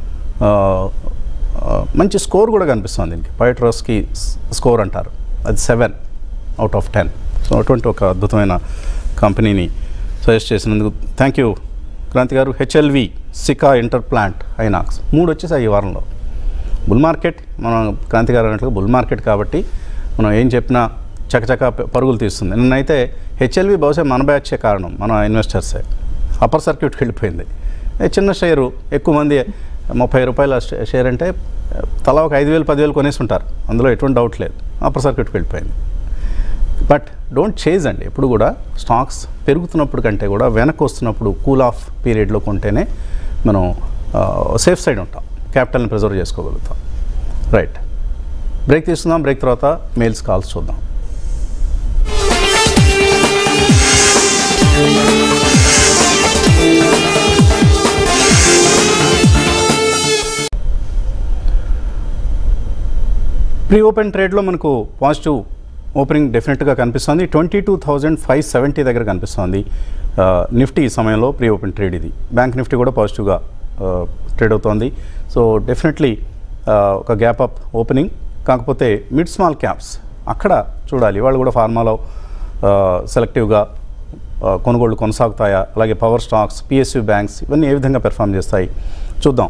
Speaker 1: మంచి స్కోర్ కూడా కనిపిస్తుంది దీనికి. పైట్రోస్కి స్కోర్ అంటారు, అది seven out of ten. So అటువంటి ఒక అద్భుతమైన కంపెనీని సజెస్ట్ చేసినందుకు thank you Kranti garu. HLV, Sika, Interplant, Inox మూడు వచ్చేసాయి ఈ వారంలో. బుల్ మార్కెట్, మనం క్రాంతి గారు అన్నట్లుగా బుల్ మార్కెట్ కాబట్టి మనం ఏం చెప్పినా చకచక పరుగులు తీస్తుంది. నిన్నైతే హెచ్ఎల్వి బహుశా మన బ్యాచే కారణం, మన ఇన్వెస్టర్సే. అప్పర్ సర్క్యూట్కి వెళ్ళిపోయింది. చిన్న షేరు, ఎక్కువ మంది ముప్పై రూపాయల షేర్ అంటే తలా ఒక ఐదు వేలు పదివేలు కొనేసుంటారు, అందులో ఎటువంటి డౌట్ లేదు. అప్పర్ సర్క్యూట్కి వెళ్ళిపోయింది. బట్ డోంట్ చేజ్ అండి. ఎప్పుడు కూడా స్టాక్స్ పెరుగుతున్నప్పుడు కంటే కూడా వెనక్కి వస్తున్నప్పుడు కూల్ ఆఫ్ పీరియడ్లో కొంటేనే మనం సేఫ్ సైడ్ ఉంటాం. క్యాపిటల్ని ప్రిజర్వ్ చేసుకోగలుగుతాం. రైట్, బ్రేక్ తీసుకుందాం. బ్రేక్ తర్వాత మెయిల్స్ కాల్స్ చూద్దాం. ప్రీ ఓపెన్ ట్రేడ్లో మనకు పాజిటివ్ ఓపెనింగ్ డెఫినెట్గా కనిపిస్తుంది. Twenty two thousand five seventy దగ్గర కనిపిస్తుంది నిఫ్టీ ఈ సమయంలో ప్రీ ఓపెన్ ట్రేడ్. ఇది బ్యాంక్ నిఫ్టీ కూడా పాజిటివ్గా ట్రేడ్ అవుతోంది. సో డెఫినెట్లీ ఒక గ్యాప్ అప్ ఓపెనింగ్. కాకపోతే మిడ్ స్మాల్ క్యాప్స్ అక్కడ చూడాలి. వాళ్ళు కూడా ఫార్మాలో సెలెక్టివ్గా కొనుగోళ్లు కొనసాగుతాయా, అలాగే పవర్ స్టాక్స్, పిఎస్యూ బ్యాంక్స్ ఇవన్నీ ఏ విధంగా పెర్ఫామ్ చేస్తాయి చూద్దాం.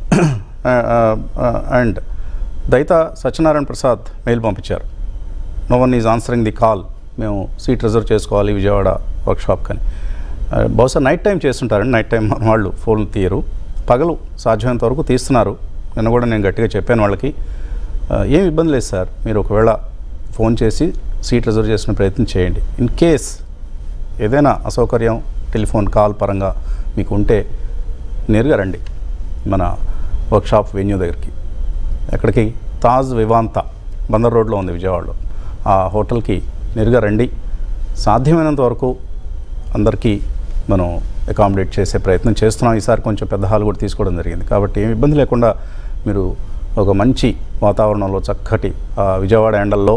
Speaker 1: అండ్ దైతా సత్యనారాయణ ప్రసాద్ మెయిల్ పంపించారు. No one is answering the call, మేము సీట్ రిజర్వ్ చేసుకోవాలి విజయవాడ వర్క్షాప్ కానీ. బహుశా నైట్ టైం చేస్తుంటారండి. నైట్ టైం మన వాళ్ళు ఫోన్ తీయరు, పగలు సాధ్యమైనంత వరకు తీస్తున్నారు. నిన్న కూడా నేను గట్టిగా చెప్పాను వాళ్ళకి, ఏం ఇబ్బంది లేదు సార్, మీరు ఒకవేళ ఫోన్ చేసి సీట్ రిజర్వ్ చేసిన ప్రయత్నం చేయండి. ఇన్ కేస్ ఏదైనా అసౌకర్యం టెలిఫోన్ కాల్ పరంగా మీకు ఉంటే నేరుగా రండి మన వర్క్షాప్ వెన్యూ దగ్గరికి. ఎక్కడికి? తాజ్ వివాంత బందర్ రోడ్లో ఉంది విజయవాడలో. ఆ హోటల్కి నేరుగా రండి. సాధ్యమైనంత వరకు అందరికీ మనం అకామిడేట్ చేసే ప్రయత్నం చేస్తున్నాం. ఈసారి కొంచెం పెద్ద హాల్ కూడా తీసుకోవడం జరిగింది కాబట్టి ఏమి ఇబ్బంది లేకుండా మీరు ఒక మంచి వాతావరణంలో, చక్కటి విజయవాడ ఎండల్లో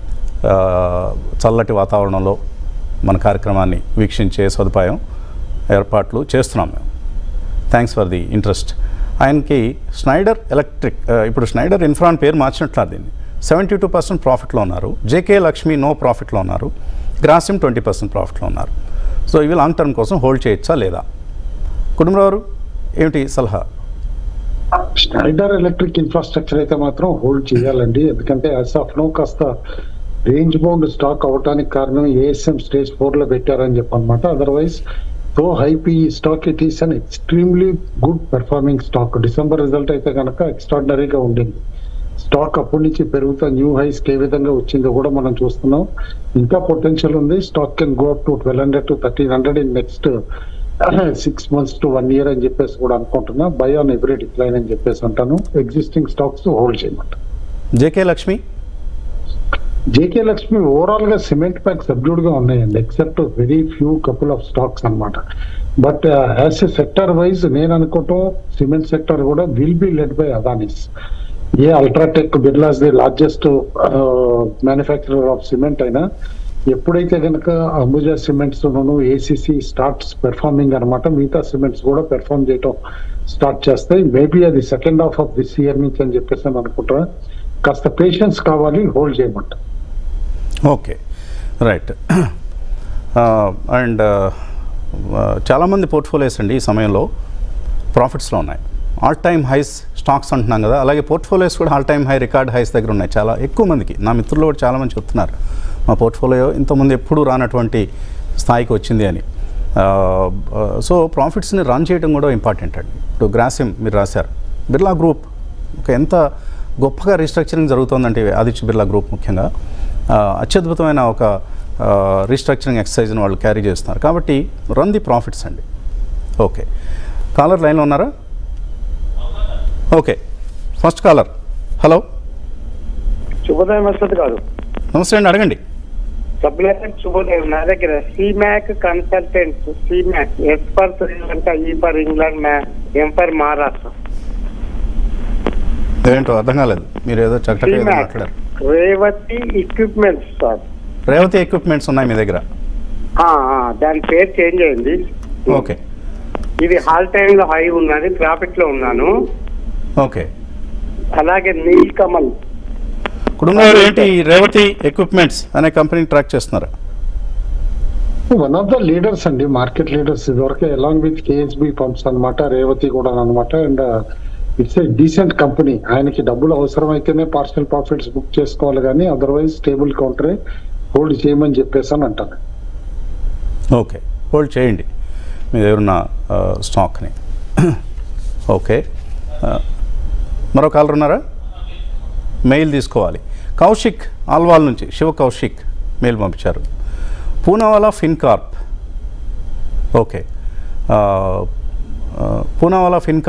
Speaker 1: చల్లటి వాతావరణంలో మన కార్యక్రమాన్ని వీక్షించే సదుపాయం ఏర్పాట్లు చేస్తున్నాం మేము. Thanks for the interest. ఆయనకి స్నైడర్ ఎలక్ట్రిక్, ఇప్పుడు స్నైడర్ ఇన్ఫ్రా అని పేరు మార్చినట్లు దీన్ని, సెవెంటీ టూ పర్సెంట్ ప్రాఫిట్లో ఉన్నారు. జేకే లక్ష్మి నో ప్రాఫిట్లో ఉన్నారు. గ్రాసిమ్ ట్వంటీ పర్సెంట్ ప్రాఫిట్లో ఉన్నారు. సో ఇవి లాంగ్ టర్మ్ కోసం హోల్డ్ చేయొచ్చా లేదా? కుటుంబరావు ఏమిటి సలహా?
Speaker 2: స్నైడర్ ఎలక్ట్రిక్ ఇన్ఫ్రాస్ట్రక్చర్ అయితే మాత్రం హోల్డ్ చేయాలండి. ఎందుకంటే యాజ్ ఆఫ్ నో కాస్త రేంజ్ బౌండ్ స్టాక్ అవడానికి కారణం ఏఎస్ఎం స్టేజ్ ఫోర్ లో పెట్టారని చెప్పనమాట. అదర్వైజ్ తో హైపీ stock it is an extremely good performing stock. December result అయితే కనుక ఎక్స్ట్రాడినరీగా ఉండింది. స్టాక్ అప్పటి నుంచి పెరుగుతా న్యూ హైస్ ఏ విధంగా వచ్చిందో కూడా మనం చూస్తున్నాం. ఇంకా పొటెన్షియల్ ఉంది. Stock can go up to twelve hundred to thirteen hundred in next six months to one year అని చెప్పేసి కూడా అనుకుంటున్నా. బై ఆన్ ఎవ్రీ డిక్లైన్ అని చెప్పేసి అంటాను. ఎగ్జిస్టింగ్ స్టాక్స్ హోల్డ్ చేయమంట.
Speaker 1: జేకే లక్ష్మి
Speaker 2: జేకే లక్ష్మి ఓవరాల్ గా సిమెంట్ ప్యాక్ సబ్డ్యూడ్ గా ఉన్నాయండి, except very few couple of stocks అనమాట. But as a sector wise నేను అనుకోవటం సిమెంట్ సెక్టర్ కూడా will be led by Adanis. ఏ UltraTech, Birlas the largest manufacturer of cement అయినా ఎప్పుడైతే కనుక Ambuja cements ACC starts performing అనమాట, మిగతా సిమెంట్స్ కూడా పెర్ఫార్మ్ చేయటం స్టార్ట్ చేస్తాయి. మేబీ అది second half of this year నుంచి అని చెప్పేసి అని అనుకుంటా. కాస్త పేషెన్స్ కావాలి, హోల్డ్ చేయమంట.
Speaker 1: Okay, right. అండ్ చాలామంది పోర్ట్ఫోలియోస్ అండి ఈ సమయంలో ప్రాఫిట్స్లో ఉన్నాయి. ఆల్ టైమ్ హైస్ స్టాక్స్ అంటున్నాం కదా, అలాగే పోర్ట్ఫోలియోస్ కూడా all time high, record highs దగ్గర ఉన్నాయి చాలా ఎక్కువ మందికి. నా మిత్రులు కూడా చాలామంది చెప్తున్నారు మా పోర్ట్ఫోలియో ఇంతకుముందు ఎప్పుడూ రానటువంటి స్థాయికి వచ్చింది అని. సో ప్రాఫిట్స్ని రన్ చేయడం కూడా ఇంపార్టెంట్ అండి. ఇప్పుడు గ్రాసిమ్ మీరు రాశారు, బిర్లా గ్రూప్ ఒక ఎంత గొప్పగా రీస్ట్రక్చరింగ్ జరుగుతుందంటే ఆదిత్య బిర్లా గ్రూప్ ముఖ్యంగా అత్యద్భుతమైన ఒక రీస్ట్రక్చరింగ్ ఎక్సర్సైజ్ని వాళ్ళు క్యారీ చేస్తున్నారు కాబట్టి రన్ ది ప్రాఫిట్స్ అండి. ఓకే, కాలర్ లైన్లో ఉన్నారా? Okay, first caller. హలో,
Speaker 4: శుభోదయం వసత్ గారు.
Speaker 1: నమస్తే అండి, అడగండి.
Speaker 4: సబ్లెసెంట్ శుభోదయం. నా దగ్గర Simac consultants, Simac S for Sri Lanka, E for England, M for Maharashtra.
Speaker 1: ఏంటో అర్థం కాలేదు, మీరు ఏదో చక్కగా మాట్లాడారు.
Speaker 4: Revathi equipments sir.
Speaker 1: Revathi equipments ఉన్నాయి మీ దగ్గర?
Speaker 4: దాని పేరు చేంజ్ అయింది.
Speaker 1: ఓకే,
Speaker 4: ఇది హాల్ టైమ్ లో హై ఉన్నది, ప్రాఫిట్ లో ఉన్నాను.
Speaker 1: ఓకే,
Speaker 4: అలాగే నీల్ కమల్.
Speaker 1: కుటుంబంలో ఏంటి రేవతి ఎక్విప్మెంట్స్ అనే కంపెనీ ట్రాక్ చేస్తున్నారా?
Speaker 2: వన్ ఆఫ్ ద లీడర్స్ అండి, మార్కెట్ లీడర్స్ ఇదివరకే అలాంగ్ విత్ కేఎస్బి పంప్స్ అనమాట, రేవతి కూడా అనమాట. And it's a decent company. ఆయనకి డబ్బులు అవసరం అయితేనే పార్షల్ ప్రాఫిట్స్ బుక్ చేసుకోవాలి కానీ అదర్వైజ్ స్టేబుల్ కౌంటరే హోల్డ్ చేయమని చెప్పేసి అని అంటాను.
Speaker 1: ఓకే, హోల్డ్ చేయండి మీ దగ్గర ఉన్న స్టాక్ని. ఓకే, మరో కాలర్ ఉన్నారా? మెయిల్ తీసుకోవాలి. కౌశిక్ ఆల్వాల్ నుంచి శివ కౌశిక్ మెయిల్ పంపించారు. Poonawalla Fincorp. Okay, Poonawalla Fincorp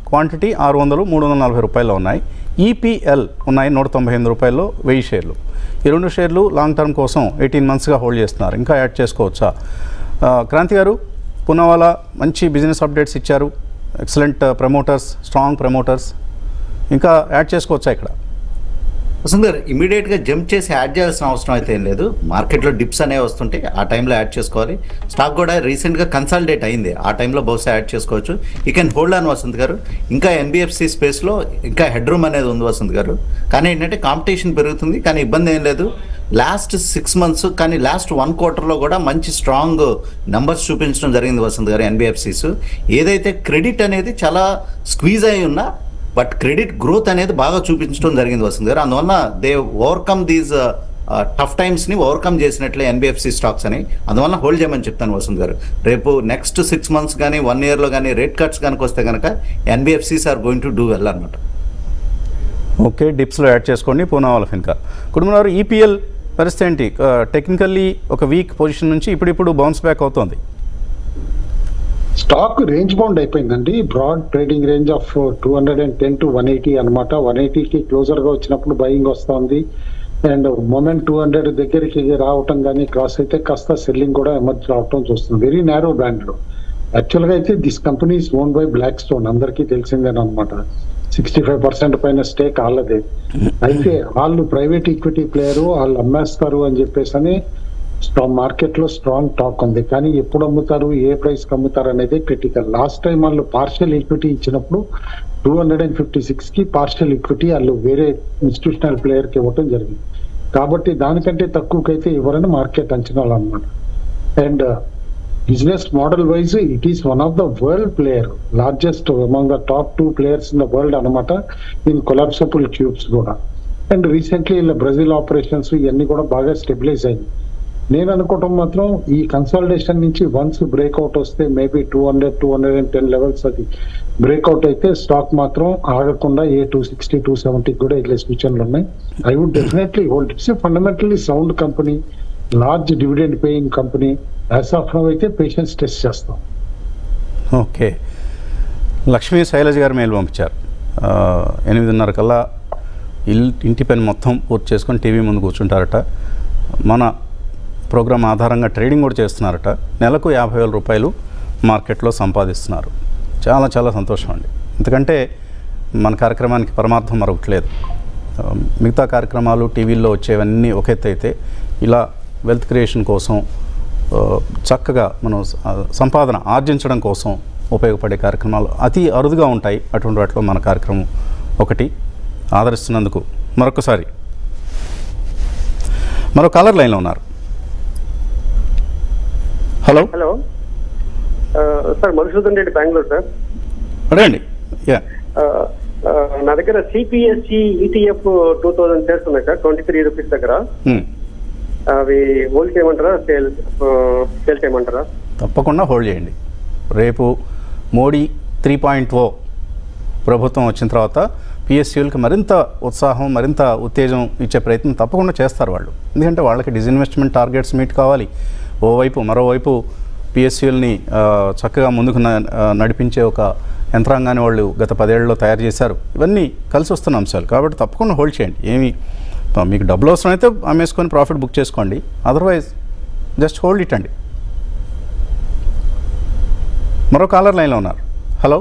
Speaker 1: quantity ఆరు వందలు మూడు వందల నలభై రూపాయల్లో ఉన్నాయి. ఈపీఎల్ ఉన్నాయి నూట తొంభై ఎనిమిది రూపాయల్లో వెయ్యి షేర్లు. ఈ రెండు షేర్లు లాంగ్ టర్మ్ కోసం ఎయిటీన్ మంత్స్గా హోల్డ్ చేస్తున్నారు. ఇంకా యాడ్ చేసుకోవచ్చా? క్రాంతి గారు, పూనావాలా మంచి బిజినెస్ అప్డేట్స్ ఇచ్చారు. Excellent promoters, strong promoters. ఇంకా యాడ్ చేసుకోవచ్చా ఇక్కడ?
Speaker 3: వసంత్ గారు, ఇమీడియట్గా జంప్ చేసి యాడ్ చేయాల్సిన అవసరం అయితే ఏం లేదు. మార్కెట్లో డిప్స్ అనేవి వస్తుంటే ఆ టైంలో యాడ్ చేసుకోవాలి. స్టాక్ కూడా రీసెంట్గా కన్సాలిడేట్ అయింది, ఆ టైంలో బహుశా యాడ్ చేసుకోవచ్చు. You can hold on Vasant garu. ఇంకా ఎన్బిఎఫ్సి స్పేస్లో ఇంకా హెడ్ రూమ్ అనేది ఉంది వసంత్ గారు. కానీ ఏంటంటే కాంపిటీషన్ పెరుగుతుంది, కానీ ఇబ్బంది ఏం లేదు. లాస్ట్ సిక్స్ మంత్స్ కానీ లాస్ట్ వన్ క్వార్టర్లో కూడా మంచి స్ట్రాంగ్ నెంబర్స్ చూపించడం జరిగింది వసంత్ గారు ఎన్బిఎఫ్సిస్. ఏదైతే క్రెడిట్ అనేది చాలా స్క్వీజ్ అయి ఉన్నా బట్ క్రెడిట్ గ్రోత్ అనేది బాగా చూపించడం జరిగింది వసంత్ గారు. అందువల్ల దే ఓవర్కమ్ దీస్ టఫ్ టైమ్స్ని ఓవర్కమ్ చేసినట్లే ఎన్బిఎఫ్సి స్టాక్స్ అని. అందువల్ల హోల్డ్ చేయమని చెప్తాను వసంత్ గారు. రేపు నెక్స్ట్ సిక్స్ మంత్స్ కానీ వన్ ఇయర్లో కానీ రేట్ కట్స్ కనుక వస్తే కనుక NBFCs are going to do well అనమాట.
Speaker 1: ఓకే, డిప్స్లో యాడ్ చేసుకోండి పూనావాలా ఫిన్కార్. కుటుంబారు ఈపీఎల్ పరిస్థితి ఏంటి? టెక్నికల్లీ ఒక వీక్ పొజిషన్ నుంచి ఇప్పుడిప్పుడు బౌన్స్ బ్యాక్ అవుతోంది.
Speaker 2: స్టాక్ రేంజ్ బౌండ్ అయిపోయిందండి. Broad trading range of two hundred and ten to one eighty అనమాట. వన్ ఎయిటీకి క్లోజర్ గా వచ్చినప్పుడు బయింగ్ వస్తుంది. అండ్ మొమెంట్ టూ హండ్రెడ్ దగ్గరికి రావటం కానీ క్రాస్ అయితే కాస్త సెల్లింగ్ కూడా ఎమర్జ్ రావటం చూస్తుంది. వెరీ నేరో బ్యాండ్ లో. యాక్చువల్ గా అయితే this company is own by Blackstone, అందరికీ తెలిసిందేనమాట. సిక్స్టీ ఫైవ్ పర్సెంట్ పైన స్టేక్ వాళ్ళదే. అయితే వాళ్ళు ప్రైవేట్ ఈక్విటీ ప్లేయరు, వాళ్ళు అమ్మేస్తారు అని చెప్పేసి అని స్టాక్ మార్కెట్ లో స్ట్రాంగ్ టాక్ ఉంది. కానీ ఎప్పుడు అమ్ముతారు, ఏ ప్రైస్ కి అమ్ముతారు అనేది క్రిటికల్. లాస్ట్ టైం వాళ్ళు పార్షియల్ ఈక్విటీ ఇచ్చినప్పుడు two hundred and fifty six కి పార్షియల్ ఈక్విటీ వాళ్ళు వేరే ఇన్స్టిట్యూషనల్ ప్లేయర్ కి ఇవ్వటం జరిగింది. కాబట్టి దానికంటే తక్కువకైతే ఇవ్వరని మార్కెట్ అంచనాలు అనమాట. And business model wise it is one of the world player, largest among the top two players in the world అనమాట ఇన్ కొలాప్సబుల్ ట్యూబ్స్ కూడా. అండ్ రీసెంట్లీ ఇలా బ్రెజిల్ ఆపరేషన్స్ ఇవన్నీ కూడా బాగా స్టెబిలైజ్ అయింది. నేను అనుకోవటం మాత్రం ఈ కన్సాలిడేషన్ నుంచి వన్స్ బ్రేక్అవుట్ వస్తే maybe two hundred two hundred and ten levels అది బ్రేక్అవుట్ అయితే స్టాక్ మాత్రం ఆగకుండా ఏ టూ సిక్స్టీ టూ సెవెంటీకి కూడా వెళ్ళే సూచనలు ఉన్నాయి. I would definitely hold. Its fundamentally sound company, large dividend paying company. As of now అయితే పేషెన్స్ టెస్ట్ చేస్తాం.
Speaker 1: ఓకే, లక్ష్మీ శైలజ గారు మెయిల్ పంపించారు. ఎనిమిదిన్నర కల్లా ఇల్ ఇంటి పని మొత్తం పూర్తి చేసుకొని టీవీ ముందు కూర్చుంటారట. మన ప్రోగ్రామ్ ఆధారంగా ట్రేడింగ్ కూడా చేస్తున్నారట. నెలకు యాభై వేల రూపాయలు మార్కెట్లో సంపాదిస్తున్నారు. చాలా చాలా సంతోషం అండి. ఎందుకంటే మన కార్యక్రమానికి పరమార్థం మరొకటి లేదు. మిగతా కార్యక్రమాలు టీవీల్లో వచ్చేవన్నీ ఒక ఎత్తు అయితే ఇలా వెల్త్ క్రియేషన్ కోసం చక్కగా మనం సంపాదన ఆర్జించడం కోసం ఉపయోగపడే కార్యక్రమాలు అతి అరుదుగా ఉంటాయి. అటువంటి వాటిలో మన కార్యక్రమం ఒకటి. ఆదరిస్తున్నందుకు మరొకసారి. మరో కాలర్ లైన్లో ఉన్నారు. Hello
Speaker 5: hello sir, Madhusudan Reddy, Bengaluru sir.
Speaker 1: అడగండి. యా,
Speaker 5: నా దగ్గర CPSC ETF two thousand shares ఉన్నాయి సార్, ట్వంటీ త్రీ రూపీస్ దగ్గర. అవి హోల్డ్ చేయమంటారా, సేల్ సేల్ చేయమంటారా?
Speaker 1: తప్పకుండా హోల్డ్ చేయండి. రేపు మోడీ త్రీ పాయింట్ ఓ ప్రభుత్వం వచ్చిన తర్వాత పిఎస్యూలకు మరింత ఉత్సాహం, మరింత ఉత్తేజం ఇచ్చే ప్రయత్నం తప్పకుండా చేస్తారు వాళ్ళు. ఎందుకంటే వాళ్ళకి డిజిన్వెస్ట్మెంట్ టార్గెట్స్ మీట్ కావాలి. ఓవైపు మరోవైపు పిఎస్యూల్ని చక్కగా ముందుకు నడిపించే ఒక యంత్రాంగాన్ని వాళ్ళు గత పదేళ్లలో తయారు చేశారు. ఇవన్నీ కలిసి వస్తున్న అంశాలు కాబట్టి తప్పకుండా హోల్డ్ చేయండి. ఏమి మీకు డబ్బులు అవసరం అయితే అమ్మేసుకొని ప్రాఫిట్ బుక్ చేసుకోండి. అదర్వైజ్ జస్ట్ హోల్డ్ ఇట్ అండి. మరో కాలర్ లైన్లో ఉన్నారు. హలో,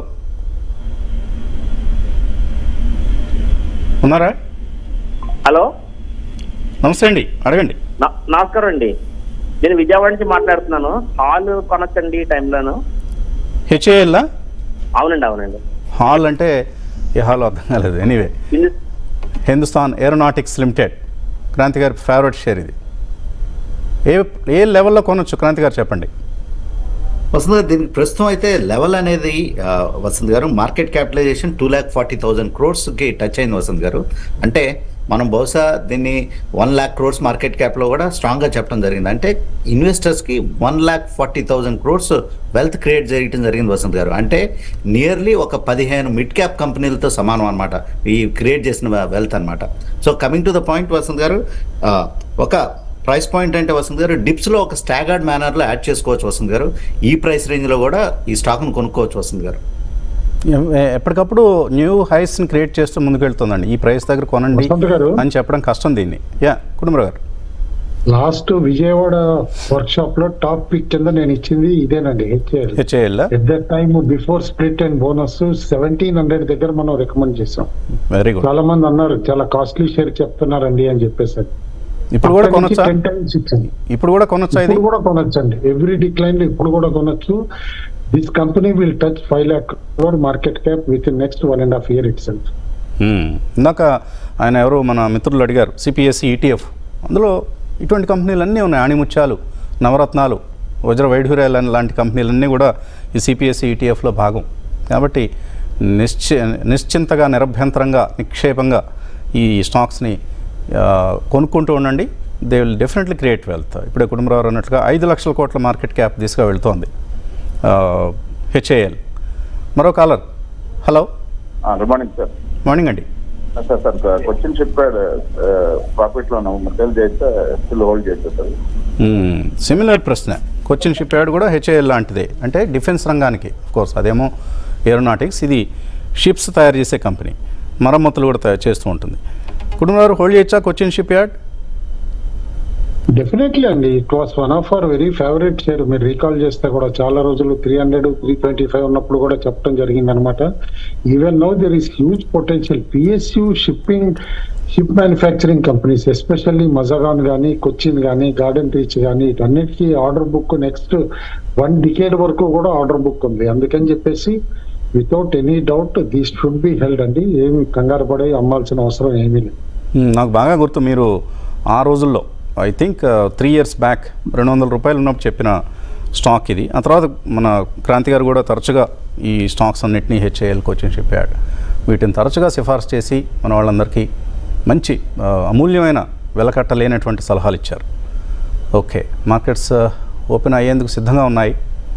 Speaker 1: ఉన్నారా?
Speaker 6: హలో,
Speaker 1: నమస్తే అండి, అడగండి.
Speaker 6: నమస్కారం అండి. నేను విజయవాడ నుంచి మాట్లాడుతున్నాను. హాల్ కొనొచ్చండి ఈ టైంలోను.
Speaker 1: హెచ్ఏఎల్?
Speaker 6: అవునండి అవునండి.
Speaker 1: హాల్ అంటే ఏ హాల్ అర్థం కాలేదు. Anyway, Hindustan Aeronautics Limited Kranti గారి ఫేవరెట్ షేర్ ఇది. ఏ ఏ లెవెల్లో కొనొచ్చు క్రాంతి గారు చెప్పండి.
Speaker 3: వసంత్ గారు, దీనికి ప్రస్తుతం అయితే లెవెల్ అనేది Vasant garu market capitalization two lakh forty thousand క్రోర్స్కి టచ్ అయింది వసంత్ గారు. అంటే మనం బహుశా దీన్ని వన్ ల్యాక్ క్రోర్స్ మార్కెట్ క్యాప్లో కూడా స్ట్రాంగ్గా చెప్పడం జరిగింది. అంటే ఇన్వెస్టర్స్కి one lakh forty thousand crores wealth create చేయడం జరిగింది వసంత్ గారు. అంటే నియర్లీ ఒక పదిహేను మిడ్ క్యాప్ కంపెనీలతో సమానం అనమాట ఈ క్రియేట్ చేసిన వెల్త్ అనమాట. So coming to the point Vasant garu, ఒక ప్రైస్ పాయింట్ అంటే వసంత్ గారు డిప్స్లో ఒక స్టాగర్డ్ మేనర్లో యాడ్ చేసుకోవచ్చు వసంత్ గారు. ఈ ప్రైస్ రేంజ్లో కూడా ఈ స్టాక్ను కొనుక్కోవచ్చు వసంత్ గారు.
Speaker 1: ఎప్పటికప్పుడు న్యూ హైస్ని క్రియేట్ చేస్తూ ముందుకు వెళ్తుందండి. ఈ ప్రైస్ దగ్గర కొనండి అని చెప్పడం కష్టం దీన్ని. Yeah Kutumbarao garu,
Speaker 2: last Vijayawada workshop లో టాప్ పిక్ కింద నేను ఇచ్చింది ఇదేనండి, HAL.
Speaker 1: HAL
Speaker 2: at that time before split and bonus seventeen hundred దగ్గర మనం రికమెండ్ చేసాం.
Speaker 1: Very good.
Speaker 2: చాలా మంది అన్నారు చాలా కాస్ట్లీ షేర్ చెప్తున్నారండి అని చెప్పేసి.
Speaker 1: ఇప్పుడు కూడా కొనొచ్చా?
Speaker 2: టెన్ టైమ్స్ ఇచ్చింది.
Speaker 1: ఇప్పుడు కూడా కొనొచ్చా? ఇది
Speaker 2: కూడా కొనొచ్చు అండి. ఎవ్రీ డిక్లైన్ ఇప్పుడు కూడా కొనొచ్చు. This company will touch five lakh crore market cap within next one and half year itself.
Speaker 1: ఇందాక ఆయన ఎవరు మన మిత్రులు అడిగారు సిపిఎస్సి ఈటీఎఫ్, అందులో ఇటువంటి కంపెనీలు అన్నీ ఉన్నాయి. ఆణిముత్యాలు, నవరత్నాలు, వజ్ర వైఢూర్యాలు లాంటి కంపెనీలన్నీ కూడా ఈ సిపిఎస్సి ఈటీఎఫ్లో భాగం. కాబట్టి నిశ్చి నిశ్చింతగా నిరభ్యంతరంగా నిక్షేపంగా ఈ స్టాక్స్ని కొనుక్కుంటూ ఉండండి. They will definitely create wealth. ఇప్పుడే కుటుంబరావు అన్నట్లుగా ఐదు లక్షల కోట్ల మార్కెట్ క్యాప్ దిశగా వెళ్తోంది హెచ్ఏఎల్. మరో caller. Hello,
Speaker 7: good morning sir.
Speaker 1: Morning అండి.
Speaker 7: సార్ సార్ క్వశ్చన్ చెప్పాడు ప్రాఫిట్ లో సేల్ చేస్తే స్టిల్ హోల్డ్ చేస్తే సార్.
Speaker 1: సిమిలర్ ప్రశ్న. కొచ్చిన్ షిప్ యార్డ్ కూడా హెచ్ఏఎల్ లాంటిదే, అంటే డిఫెన్స్ రంగానికి. కోర్స్ అదేమో ఏరోనాటిక్స్, ఇది షిప్స్ తయారు చేసే కంపెనీ, మరమ్మతులు కూడా తయారు చేస్తూ ఉంటుంది. కుటుంబారు హోల్డ్ చేయొచ్చా కొచ్చిన్ షిప్ యార్డ్?
Speaker 2: డెఫినెట్లీ అండి. It was one of our very favourite share. మీరు రీకాల్ చేస్తే కూడా చాలా రోజులు three hundred three twenty five ఉన్నప్పుడు కూడా చెప్పడం జరిగింది అనమాట. Even now there is huge potential. PSU shipping ship manufacturing companies especially Mazagon కానీ, కొచ్చిన్ కానీ, గార్డెన్ రీచ్ కానీ, వీటన్నిటికీ order book next one decade వరకు కూడా ఆర్డర్ బుక్ ఉంది. అందుకని చెప్పేసి without any doubt these should be held అండి. ఏమి కంగారు పడి అమ్మాల్సిన అవసరం ఏమీ లేదు.
Speaker 1: నాకు బాగా గుర్తు, మీరు ఆ రోజుల్లో I think three years back రెండు వందల రూపాయలు ఉన్నప్పుడు చెప్పిన స్టాక్ ఇది. ఆ తర్వాత మన క్రాంతి గారు కూడా తరచుగా ఈ స్టాక్స్ అన్నింటినీ హెచ్ఏఎల్ కొచ్చిన్ షిప్ యార్డ్ వీటిని తరచుగా సిఫార్సు చేసి మన వాళ్ళందరికీ మంచి అమూల్యమైన వెలకట్టలేనటువంటి సలహాలు ఇచ్చారు. ఓకే, మార్కెట్స్ ఓపెన్ అయ్యేందుకు సిద్ధంగా ఉన్నాయి.